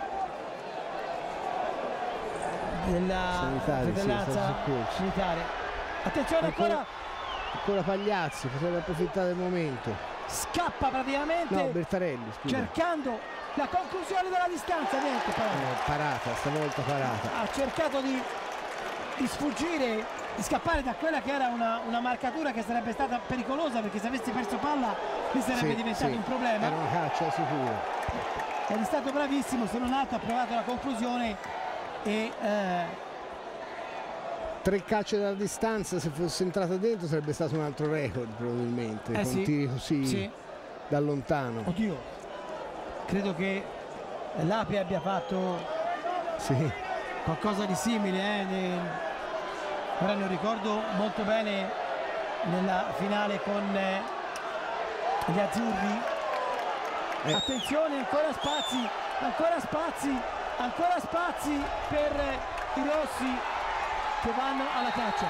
della Sanitari, sì, fratellanza è stato soccorso. militare. Attenzione Ancora- ancora, Ancora Pagliazzi, potrebbe approfittare del momento. scappa praticamente No, Bertarelli, scusa. cercando la conclusione della distanza, niente però. Eh, parata, stavolta parata. Ha cercato di, di sfuggire, di scappare da quella che era una, una marcatura che sarebbe stata pericolosa, perché se avessi perso palla qui sarebbe Sì, diventato sì, un problema. Era una caccia sicura. Ed è stato bravissimo, se non altro ha provato la conclusione e eh, Tre calci dalla distanza, se fosse entrata dentro sarebbe stato un altro record probabilmente, eh con sì, tiri così sì. da lontano. Oddio, credo che l'Api abbia fatto Sì. qualcosa di simile, eh, ne- ora non ricordo molto bene nella finale con eh, gli azzurri. Eh. Attenzione, ancora spazi, ancora spazi, ancora spazi per eh, i rossi che vanno alla caccia.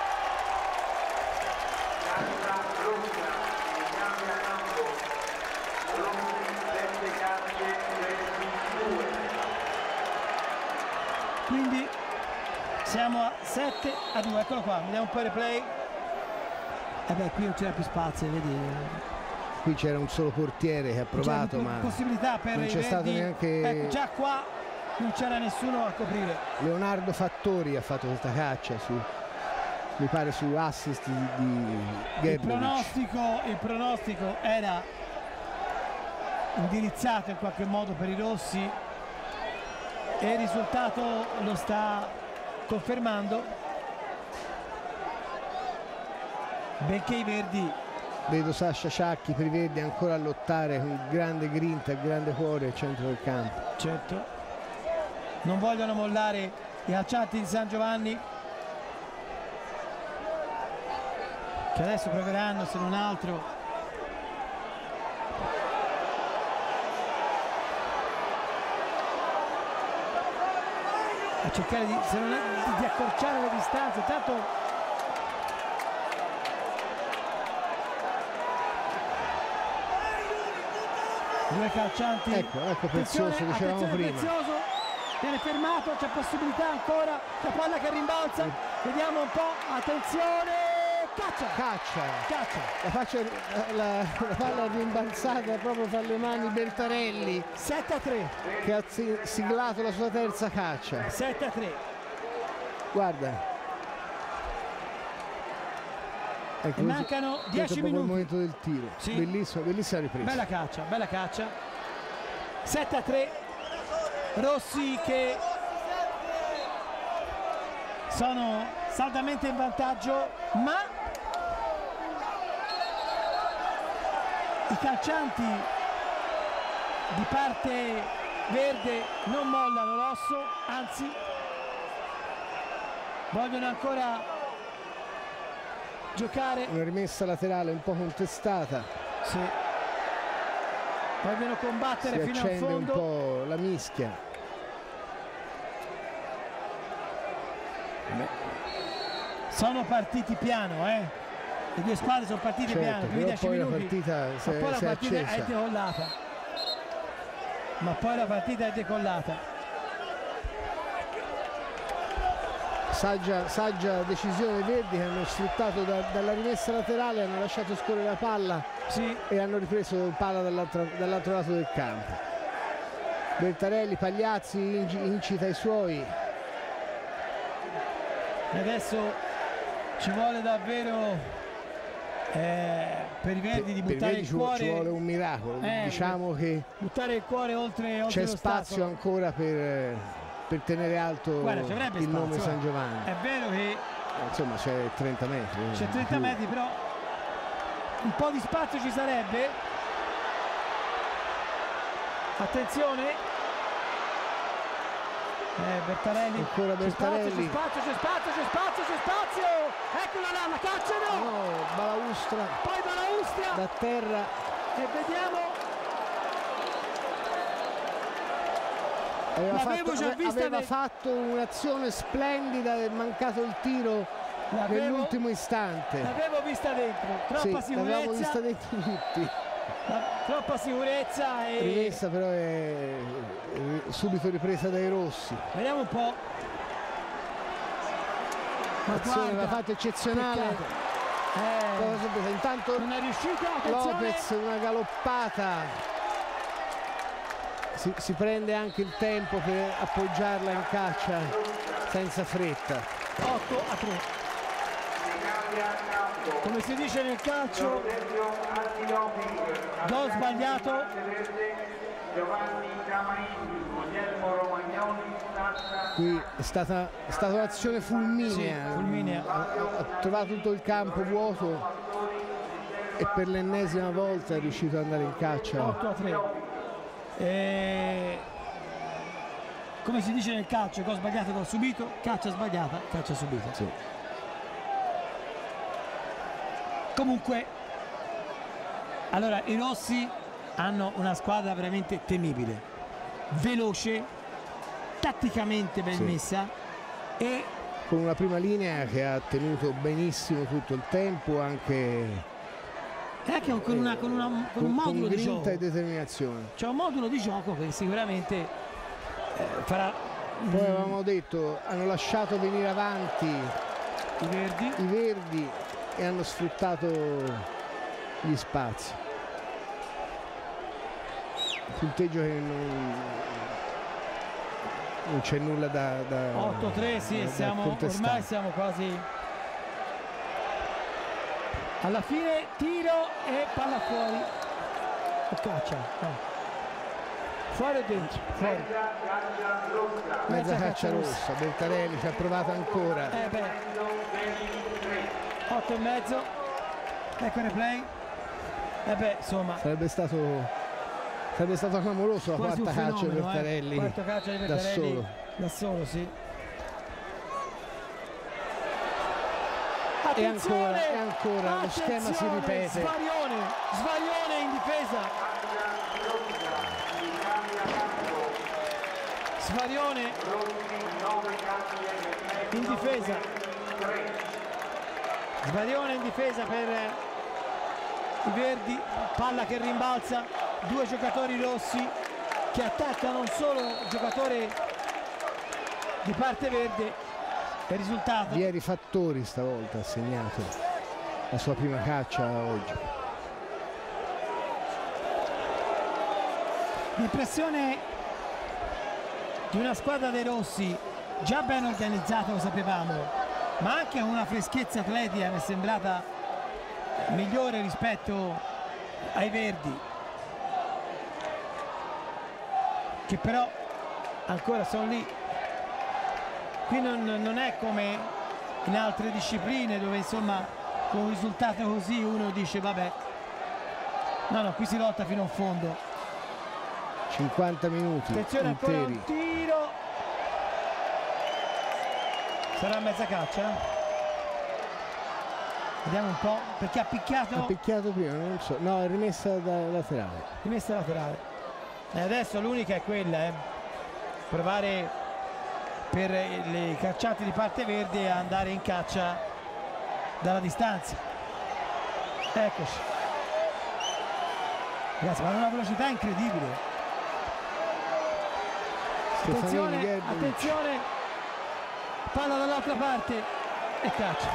Caccia rossa, cambia campo, rossi, sette cacce, verdi due. Quindi siamo a sette a due, eccolo qua, vediamo un po' il replay. E beh, qui non c'era più spazio, vedi. Qui c'era un solo portiere che ha provato, C'è ma possibilità per non i c'è stato verdi. neanche- Ecco, già qua non c'era nessuno a coprire. Leonardo Fattori ha fatto questa caccia su, mi pare su assist di, di Il Gebrovic. pronostico, il pronostico era indirizzato in qualche modo per i rossi e il risultato lo sta confermando, benché i verdi Vedo Sasha Sciacchi per i Verdi ancora a lottare con grande grinta e grande cuore al centro del campo. certo non vogliono mollare i calcianti di San Giovanni, che adesso proveranno se non altro a cercare di, se non è, di, di accorciare le distanze. Tanto due calcianti, Ecco, ecco Prezioso, attenzione, dicevamo attenzione, prima. Prezioso viene fermato, c'è possibilità ancora, la palla che rimbalza, vediamo un po', attenzione, caccia, Caccia, caccia, la, faccia, la, la palla rimbalzata proprio fra le mani Bertarelli, sette a tre, che ha si- siglato la sua terza caccia. sette a tre. Guarda. Ecco, E mancano dieci proprio il minuti. momento del tiro. Sì. Bellissimo, bellissima ripresa. Bella caccia, bella caccia. sette a tre. Rossi che sono saldamente in vantaggio, ma i calcianti di parte verde non mollano l'osso, anzi vogliono ancora giocare. Una rimessa laterale un po' contestata. Sì. Vogliono combattere Si fino al accende un fondo. po' la mischia. sono partiti piano, eh. Le due squadre sono partite Certo, piano, primi però dieci poi la minuti. partita si ma è- poi la si è partita è accesa. decollata. Ma poi la partita è decollata. Saggia, saggia decisione Verdi, che hanno sfruttato da- dalla rimessa laterale, hanno lasciato scorrere la palla Sì, e hanno ripreso palla dall'altro, dall'altro lato del campo. Bertarelli, Pagliazzi ingi- incita i suoi. e adesso ci vuole davvero eh, per i Verdi di Per buttare Verdi il ci, vu- cuore, ci vuole un miracolo. Eh, Diciamo che buttare il cuore oltre, oltre c'è l'ostacolo. spazio ancora per, per tenere alto Guarda, ci avrebbe il spazio, nome San eh. Giovanni. È vero che Insomma c'è trenta metri. eh, c'è di trenta più. metri, però un po' di spazio ci sarebbe. Attenzione. Eh, Bertarelli. Ancora C'è spazio, c'è Bertarelli. spazio, c'è spazio, c'è spazio, c'è spazio. Eccola là, la caccia no. No, Balaustra Poi Balaustra. da terra. E vediamo. Aveva, L'avevo fatto, già ave- vista aveva nel- fatto un'azione splendida, è mancato il tiro L'avevo- nell'ultimo istante. L'avevo vista dentro. Troppa Sì, l'avevamo sicurezza. vista dentro tutti. la- troppa sicurezza e Rimessa però è è subito ripresa dai rossi. vediamo un po'. Ma Azione guarda, aveva fatto eccezionale. peccato. Eh, Cosa sapete? Intanto non è riuscito, attenzione. Lopez una galoppata. Si, si prende anche il tempo per appoggiarla in caccia senza fretta. otto a tre. Come si dice nel calcio, gol sbagliato. Giovanni Camaini, Guglielmo Romagnoli, Sasha Qui è stata, è stata un'azione fulminea. Sì, fulminea. Ha, ha trovato tutto il campo vuoto e per l'ennesima volta è riuscito ad andare in caccia. otto a tre. E... come si dice nel calcio, gol sbagliato, gol subito, caccia sbagliata, caccia subita. Sì. Comunque, allora i rossi hanno una squadra veramente temibile, veloce, tatticamente ben Sì. messa e Con una prima linea che ha tenuto benissimo tutto il tempo, anche e anche con, una- con una- con un modulo di grinta gioco. e determinazione. C'è un modulo di gioco che sicuramente eh, farà Poi avevamo detto, hanno lasciato venire avanti i Verdi. i Verdi e hanno sfruttato gli spazi. Punteggio che non, non c'è nulla da, da otto a tre, sì, da- da siamo, contestare. ormai siamo quasi alla fine, tiro e palla fuori o caccia, no. Fuori o dentro? Fuori. Mezza caccia rossa, Bertarelli ci ha provato ancora. Eh beh, otto e mezzo, ecco il replay. Eh beh, insomma, Sarebbe stato sarebbe stato clamoroso la quasi un quarta caccia di fenomeno, eh. Bertarelli Quarta caccia di da Bertarelli solo. da solo, sì. E Attenzione, ancora, e ancora, lo schema si attenzione, ripete. Svarione, Svarione in difesa. Svarione in difesa. Svarione in difesa per i Verdi, palla che rimbalza, due giocatori rossi che attaccano un solo giocatore di parte verde. Il risultato Vieri Fattori stavolta ha segnato la sua prima caccia oggi. l'impressione di una squadra dei rossi già ben organizzata, lo sapevamo, ma anche con una freschezza atletica mi è sembrata migliore rispetto ai Verdi, che però ancora sono lì. Qui non, non è come in altre discipline dove insomma con un risultato così uno dice vabbè, no no, qui si lotta fino in fondo. cinquanta minuti Attenzione, ancora interi. un tiro, sarà mezza caccia, vediamo un po', perché ha picchiato, Ha picchiato prima, non so. No, è rimessa da laterale. rimessa laterale, e adesso l'unica è quella, eh. provare per le cacciate di parte verde a andare in caccia dalla distanza. Eccoci. Ragazzi, ma una velocità incredibile. Attenzione, attenzione, palla dall'altra parte e calcio.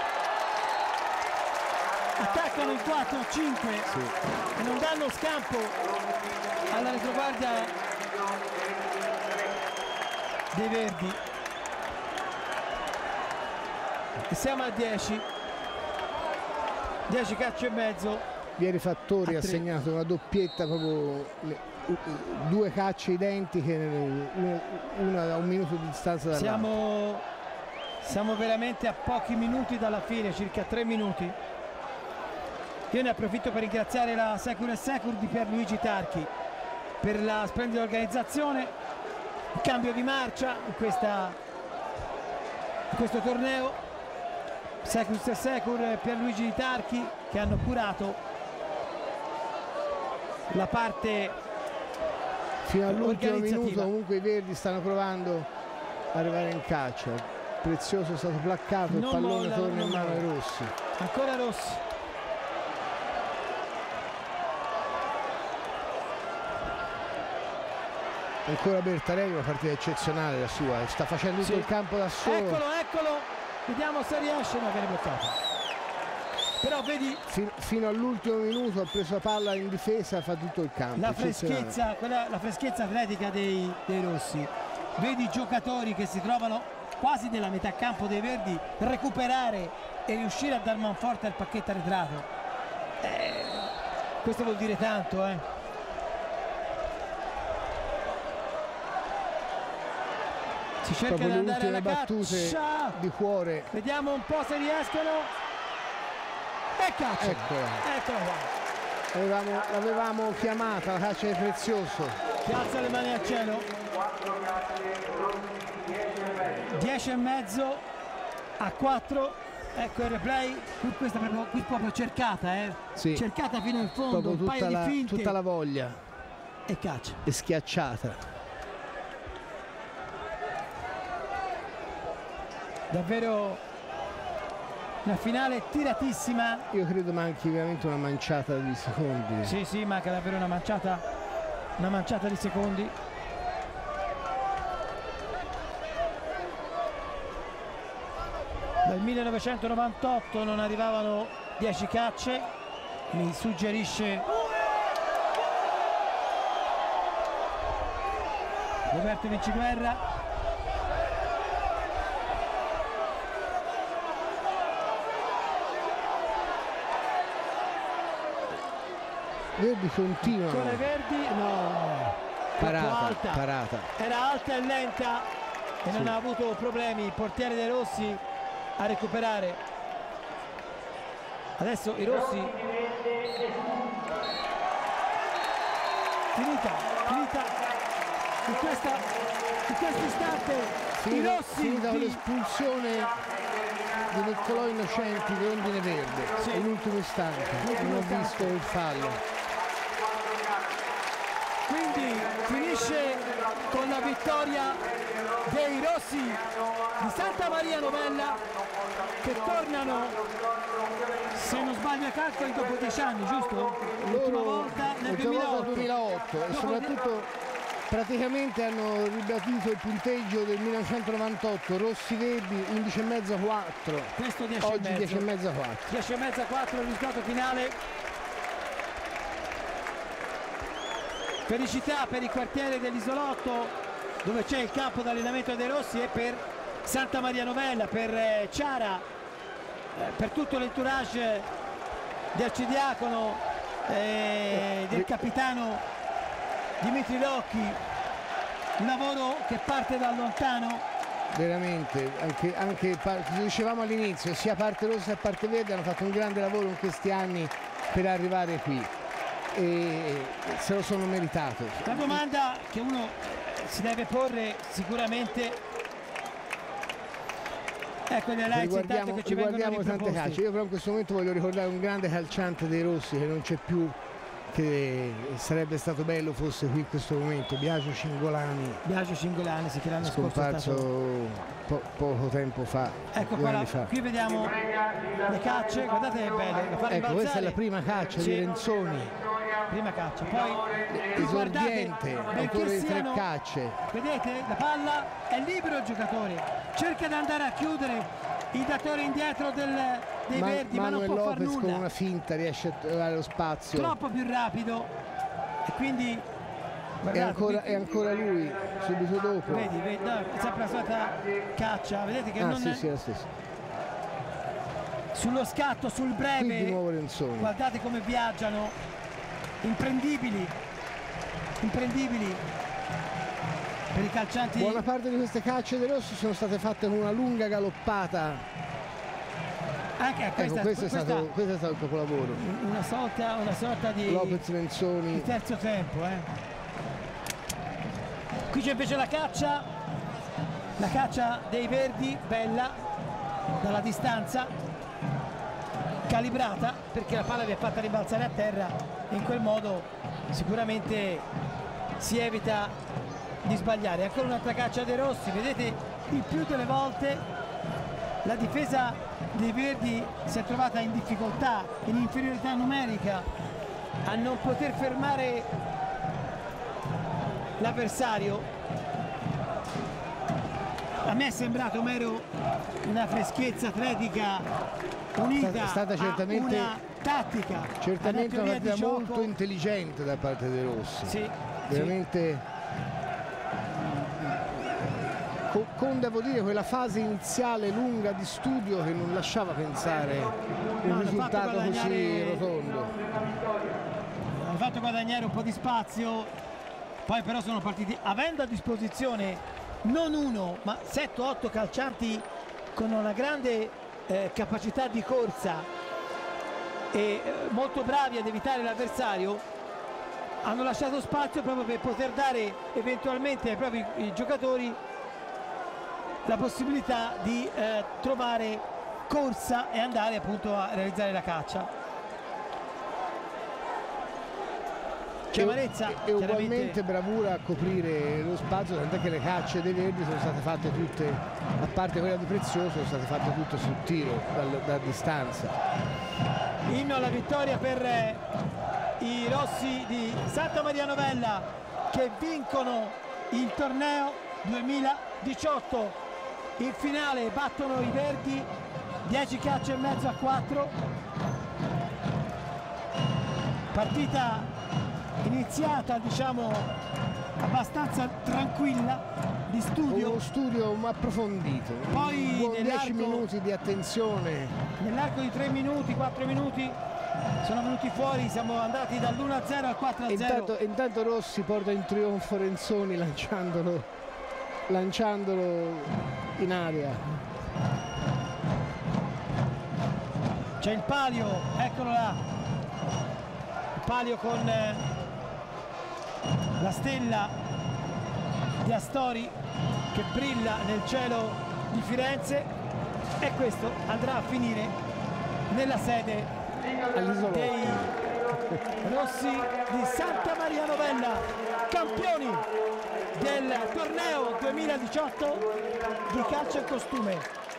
Attaccano in quattro cinque Sì. e non danno scampo alla retroguardia dei Verdi. E siamo a dieci. dieci calcio e mezzo. Ieri Fattori A ha tre. segnato una doppietta, proprio le- u- u- due cacce identiche, una una a un minuto di distanza dall'altra. Siamo, siamo veramente a pochi minuti dalla fine, circa tre minuti. Io ne approfitto per ringraziare la Secur e Secur di Pierluigi Tarchi per la splendida organizzazione, il cambio di marcia in, questa, in questo torneo. Secur e Secur e Pierluigi Tarchi che hanno curato la parte Fino all'ultimo organizzativa. minuto comunque i Verdi stanno provando ad arrivare in caccia. Prezioso è stato placcato, il Non pallone molla, torna non in mano ai molla. rossi. Ancora Rossi. Ancora Bertarelli, una partita eccezionale la sua, sta facendo tutto Sì. il campo da solo. Eccolo, eccolo. Vediamo se riesce, ma viene bloccato. Però vedi Fin- fino all'ultimo minuto ha preso la palla in difesa, fa tutto il campo. la eccezionale. freschezza, quella, la freschezza atletica dei, dei rossi. Vedi i giocatori che si trovano quasi nella metà campo dei Verdi recuperare e riuscire a dar manforte al pacchetto arretrato. Eh, questo vuol dire tanto, eh. Si cerca di Proprio le andare ultime alla battute caccia. di cuore. Vediamo un po' se riescono. E caccia. Eccola. Eccola qua. Avevamo- l'avevamo chiamata la caccia di Prezioso. Che alza le mani al cielo. dieci e mezzo a quattro. Ecco il replay. Qui questa è proprio, qui proprio cercata, eh. Sì. Cercata fino in fondo, Proprio un paio tutta di la, finte tutta la voglia e caccia. è schiacciata. Davvero una finale tiratissima. Io credo manchi veramente una manciata di secondi. Sì, sì, manca davvero una manciata, una manciata di secondi. Dal millenovecentonovantotto non arrivavano dieci cacce, mi suggerisce Roberto Vinciguerra. Verdi continuano. Con i Verdi, no, troppo Parata, alta. parata. Era alta e lenta e non Sì. ha avuto problemi il portiere dei Rossi a recuperare. Adesso i Rossi, finita, finita in questa in questo istante i Finita, Rossi finita con di- l'espulsione di Niccolò Innocenti di Rondine Verde. Sì. All'ultimo istante. L'ultimo Non ho istante. visto il fallo. quindi finisce con la vittoria dei Rossi di Santa Maria Novella che tornano, se non sbaglio a calcoli, dopo dieci anni, giusto? L'ultima Loro volta nel l'ultima volta duemilaotto. duemilaotto e Dopo- soprattutto praticamente hanno ribadito il punteggio del millenovecentonovantotto. Rossi Verdi undici e mezzo quattro. Questo dieci Oggi e dieci e mezzo. mezzo quattro. dieci e mezzo a quattro il risultato finale. Felicità per il quartiere dell'Isolotto dove c'è il campo d'allenamento dei Rossi e per Santa Maria Novella, per eh, Ciara, eh, per tutto l'entourage di Arcidiacono, eh, del capitano Dimitri Rocchi. Un lavoro che parte da lontano. Veramente, anche, anche par- lo dicevamo all'inizio, sia parte rossa che parte verde hanno fatto un grande lavoro in questi anni per arrivare qui e se lo sono meritato. La domanda che uno si deve porre sicuramente, ecco gli highlights intanto Riguardiamo, che ci vengono riguardiamo tante riproposti. calci. Io però in questo momento voglio ricordare un grande calciante dei Rossi che non c'è più, che sarebbe stato bello fosse qui in questo momento. Biagio Cingolani, Biagio Cingolani, sì, che l'anno scorso è scomparso stato... po poco tempo fa. Ecco due qua, anni la, fa. qui vediamo le cacce, guardate che bello, la fa Ecco, rimbalzare. questa è la prima caccia Sì. di Renzoni, Prima caccia, poi qui esordiente, guardate, autore benché di tre siano- cacce. vedete, la palla è libero il giocatore, cerca di andare a chiudere il datore indietro del, dei Ma- Verdi, ma non Manuel può far Lopez con nulla, una finta riesce a trovare lo spazio. troppo più rapido, e quindi È guardate, ancora, qui- è ancora lui, subito dopo. vedi, vedi, no, è sempre la solita caccia, vedete che Ah non sì, è, sì, è la stessa. sullo scatto, sul Qui breve, di nuovo Renzoni. guardate come viaggiano, imprendibili, imprendibili per i calcianti. Buona parte di queste cacce dei Rossi sono state fatte con una lunga galoppata. Anche a Ecco, questa, questo è, questa- stato, questo è stato il capolavoro. una sorta, una sorta di, Lopez di Renzoni. terzo tempo, eh. Qui c'è invece la caccia, la caccia dei Verdi, bella, dalla distanza, calibrata, perché la palla vi è fatta rimbalzare a terra e in quel modo sicuramente si evita di sbagliare. Ancora un'altra caccia dei Rossi, vedete, il più delle volte la difesa dei Verdi si è trovata in difficoltà, in inferiorità numerica, a non poter fermare l'avversario. A me è sembrato, Mero, una freschezza atletica unita È stata certamente- a una tattica, Certamente a una una teoria di partita gioco. molto intelligente da parte dei Rossi. Sì, Veramente co- con, devo dire, quella fase iniziale lunga di studio che non lasciava pensare No, un hanno risultato fatto così guadagnare- rotondo. hanno fatto guadagnare un po' di spazio, poi però sono partiti avendo a disposizione non uno ma sette otto calcianti con una grande eh, capacità di corsa e eh, molto bravi ad evitare l'avversario. Hanno lasciato spazio proprio per poter dare eventualmente ai propri i giocatori la possibilità di eh, trovare corsa e andare appunto a realizzare la caccia. C'è amarezza, e, e ugualmente chiaramente. bravura a coprire lo spazio, tant'è che le cacce dei Verdi sono state fatte tutte, a parte quella di Prezioso, sono state fatte tutte sul tiro, dal- da distanza. Inno alla vittoria per eh, i Rossi di Santa Maria Novella che vincono il torneo duemiladiciotto. In finale battono i Verdi dieci cacce e mezzo a quattro. Partita iniziata, diciamo, abbastanza tranquilla, di studio. Uno studio approfondito, Poi un buon dieci nell'arco- minuti di attenzione. Nell'arco di tre minuti, quattro minuti sono venuti fuori, siamo andati dall'uno a zero al quattro a E zero. intanto, intanto Rossi porta in trionfo Renzoni lanciandolo, lanciandolo in aria. C'è il palio, eccolo là, il palio con eh, la stella di Astori che brilla nel cielo di Firenze, e questo andrà a finire nella sede All'isolotto. dei Rossi di Santa Maria Novella, campioni del torneo duemiladiciotto di calcio e costume.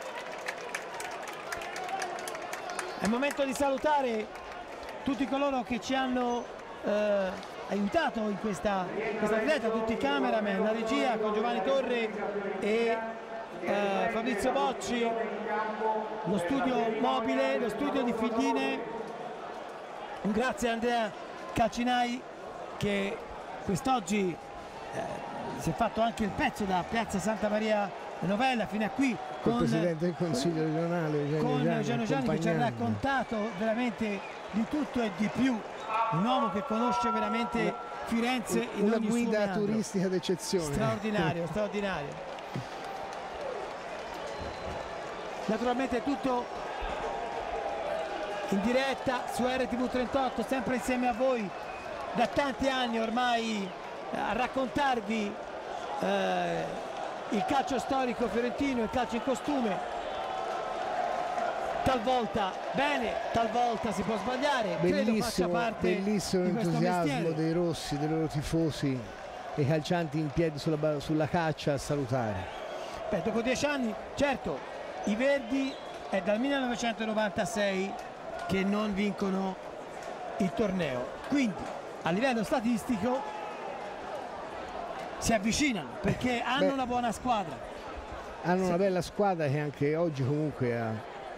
È il momento di salutare tutti coloro che ci hanno eh, aiutato in questa, questa diretta, tutti i cameraman, la regia con Giovanni Torre e eh, Fabrizio Bocci, lo studio mobile, lo studio di Figline. Un grazie a Andrea Calcinai che quest'oggi eh, si è fatto anche il pezzo da Piazza Santa Maria Novella fino a qui Col con, Presidente del Consiglio regionale Eugenio con Gianni, Eugenio Gianni che ci ha accompagnando. raccontato veramente di tutto e di più, un uomo che conosce veramente Firenze in Una ogni suo guida meandro. turistica d'eccezione. Straordinario, straordinario. Naturalmente tutto in diretta su R T V trentotto, sempre insieme a voi da tanti anni ormai eh, a raccontarvi eh, il calcio storico fiorentino, il calcio in costume. talvolta bene, talvolta si può sbagliare. Credo faccia Bellissimo, parte bellissimo di questo l'entusiasmo mestiere. dei rossi, dei loro tifosi e i calcianti in piedi sulla, ba- sulla caccia a salutare. Beh, dopo dieci anni, certo, i Verdi è dal millenovecentonovantasei che non vincono il torneo, quindi a livello statistico si avvicinano perché hanno Beh, una buona squadra. Hanno una bella squadra che anche oggi comunque ha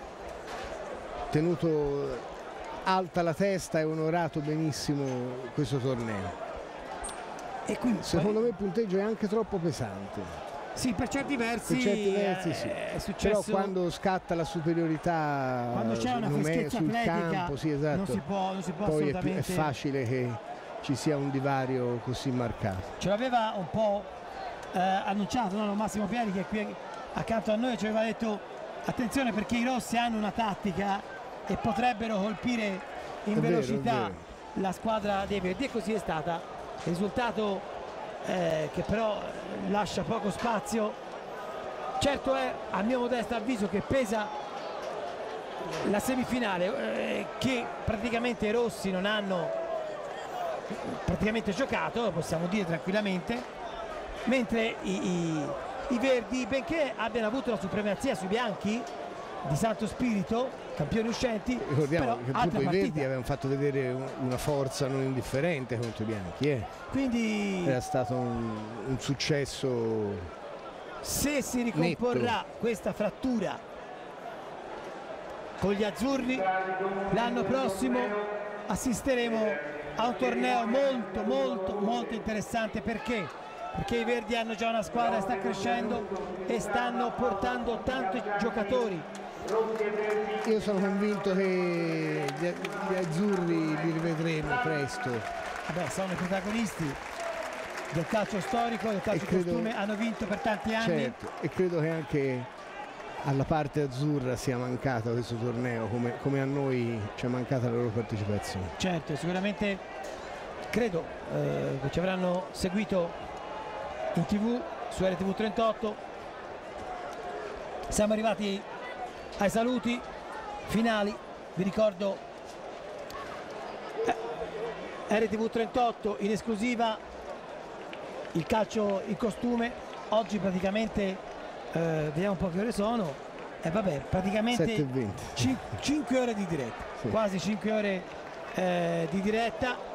tenuto alta la testa e onorato benissimo questo torneo. E quindi Secondo me il punteggio è anche troppo pesante. sì, per certi versi, Per certi versi eh, sì. è successo. Però quando scatta la superiorità Quando c'è una numerica freschezza sul atletica, campo, sì, esatto, non si può, non si può poi è, più- è assolutamente. facile che ci sia un divario così marcato. Ce l'aveva un po' eh, annunciato, no? Massimo Pieri, che è qui accanto a noi, ci aveva detto attenzione perché i rossi hanno una tattica e potrebbero colpire in È vero, velocità è vero. la squadra dei Verdi, e così è stata. Risultato eh, che però lascia poco spazio. Certo è, a mio modesto avviso, che pesa la semifinale, eh, che praticamente i rossi non hanno praticamente giocato, lo possiamo dire tranquillamente, mentre i, i, i Verdi, benché abbiano avuto la supremazia sui bianchi di Santo Spirito, campioni uscenti, Ricordiamo però che altra appunto i partita. Verdi avevano fatto vedere un- una forza non indifferente contro i bianchi. eh. Quindi Era stato un, un successo. se si ricomporrà netto. questa frattura con gli azzurri, l'anno prossimo assisteremo a un torneo molto molto molto interessante. Perché? Perché i Verdi hanno già una squadra che sta crescendo e stanno portando tanti giocatori. Io sono convinto che gli, gli azzurri li rivedremo presto. Vabbè, sono i protagonisti del calcio storico, del calcio E credo- costume, hanno vinto per tanti anni. Certo, e credo che anche alla parte azzurra sia mancata questo torneo, come, come a noi ci è mancata la loro partecipazione. Certo, sicuramente credo eh, che ci avranno seguito in tv su R T V trentotto. Siamo arrivati ai saluti finali. Vi ricordo eh, R T V trentotto in esclusiva il calcio in costume. Oggi praticamente eh, vediamo un po' che ore sono e vabbè, praticamente sette e venti. cinque ore di diretta, Sì. quasi cinque ore eh, di diretta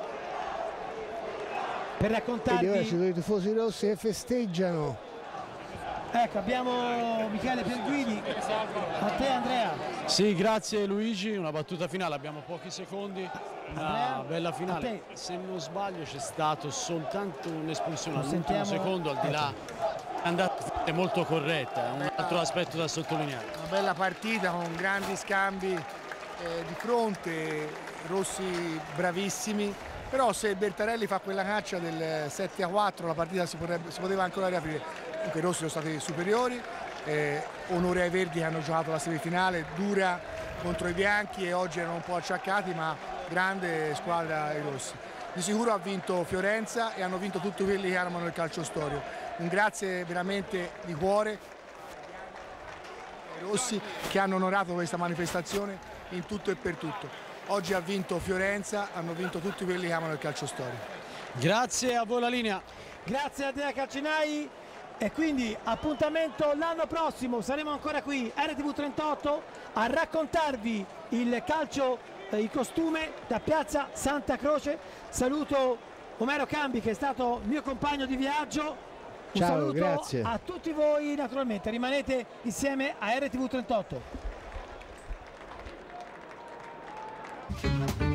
per Vedi, ora ci raccontarvi. sono i tifosi rossi che festeggiano. Ecco, abbiamo Michele Perguidi, a te Andrea. Sì, grazie Luigi, una battuta finale, abbiamo pochi secondi, una Andrea, bella a finale. te. Se non sbaglio c'è stato soltanto un'espulsione Lo all'ultimo sentiamo. secondo, al di là è andata è molto corretta, è un altro aspetto da sottolineare. Una bella partita con grandi scambi eh, di fronte, rossi bravissimi, però se Bertarelli fa quella caccia del sette a quattro la partita si, potrebbe, si poteva ancora riaprire. Comunque i rossi sono stati superiori, eh, onore ai Verdi che hanno giocato la semifinale dura contro i bianchi e oggi erano un po' acciaccati, ma grande squadra i rossi. Di sicuro ha vinto Fiorenza e hanno vinto tutti quelli che amano il calcio storico. Un grazie veramente di cuore ai rossi che hanno onorato questa manifestazione in tutto e per tutto. Oggi ha vinto Fiorenza, hanno vinto tutti quelli che amano il calcio storico. Grazie, a voi la linea. Grazie a Andrea Calcinai e quindi appuntamento l'anno prossimo, saremo ancora qui R T V trentotto a raccontarvi il calcio eh, in costume da Piazza Santa Croce. Saluto Omero Cambi che è stato mio compagno di viaggio. Un Ciao, saluto grazie. a tutti voi, naturalmente rimanete insieme a R T V trentotto.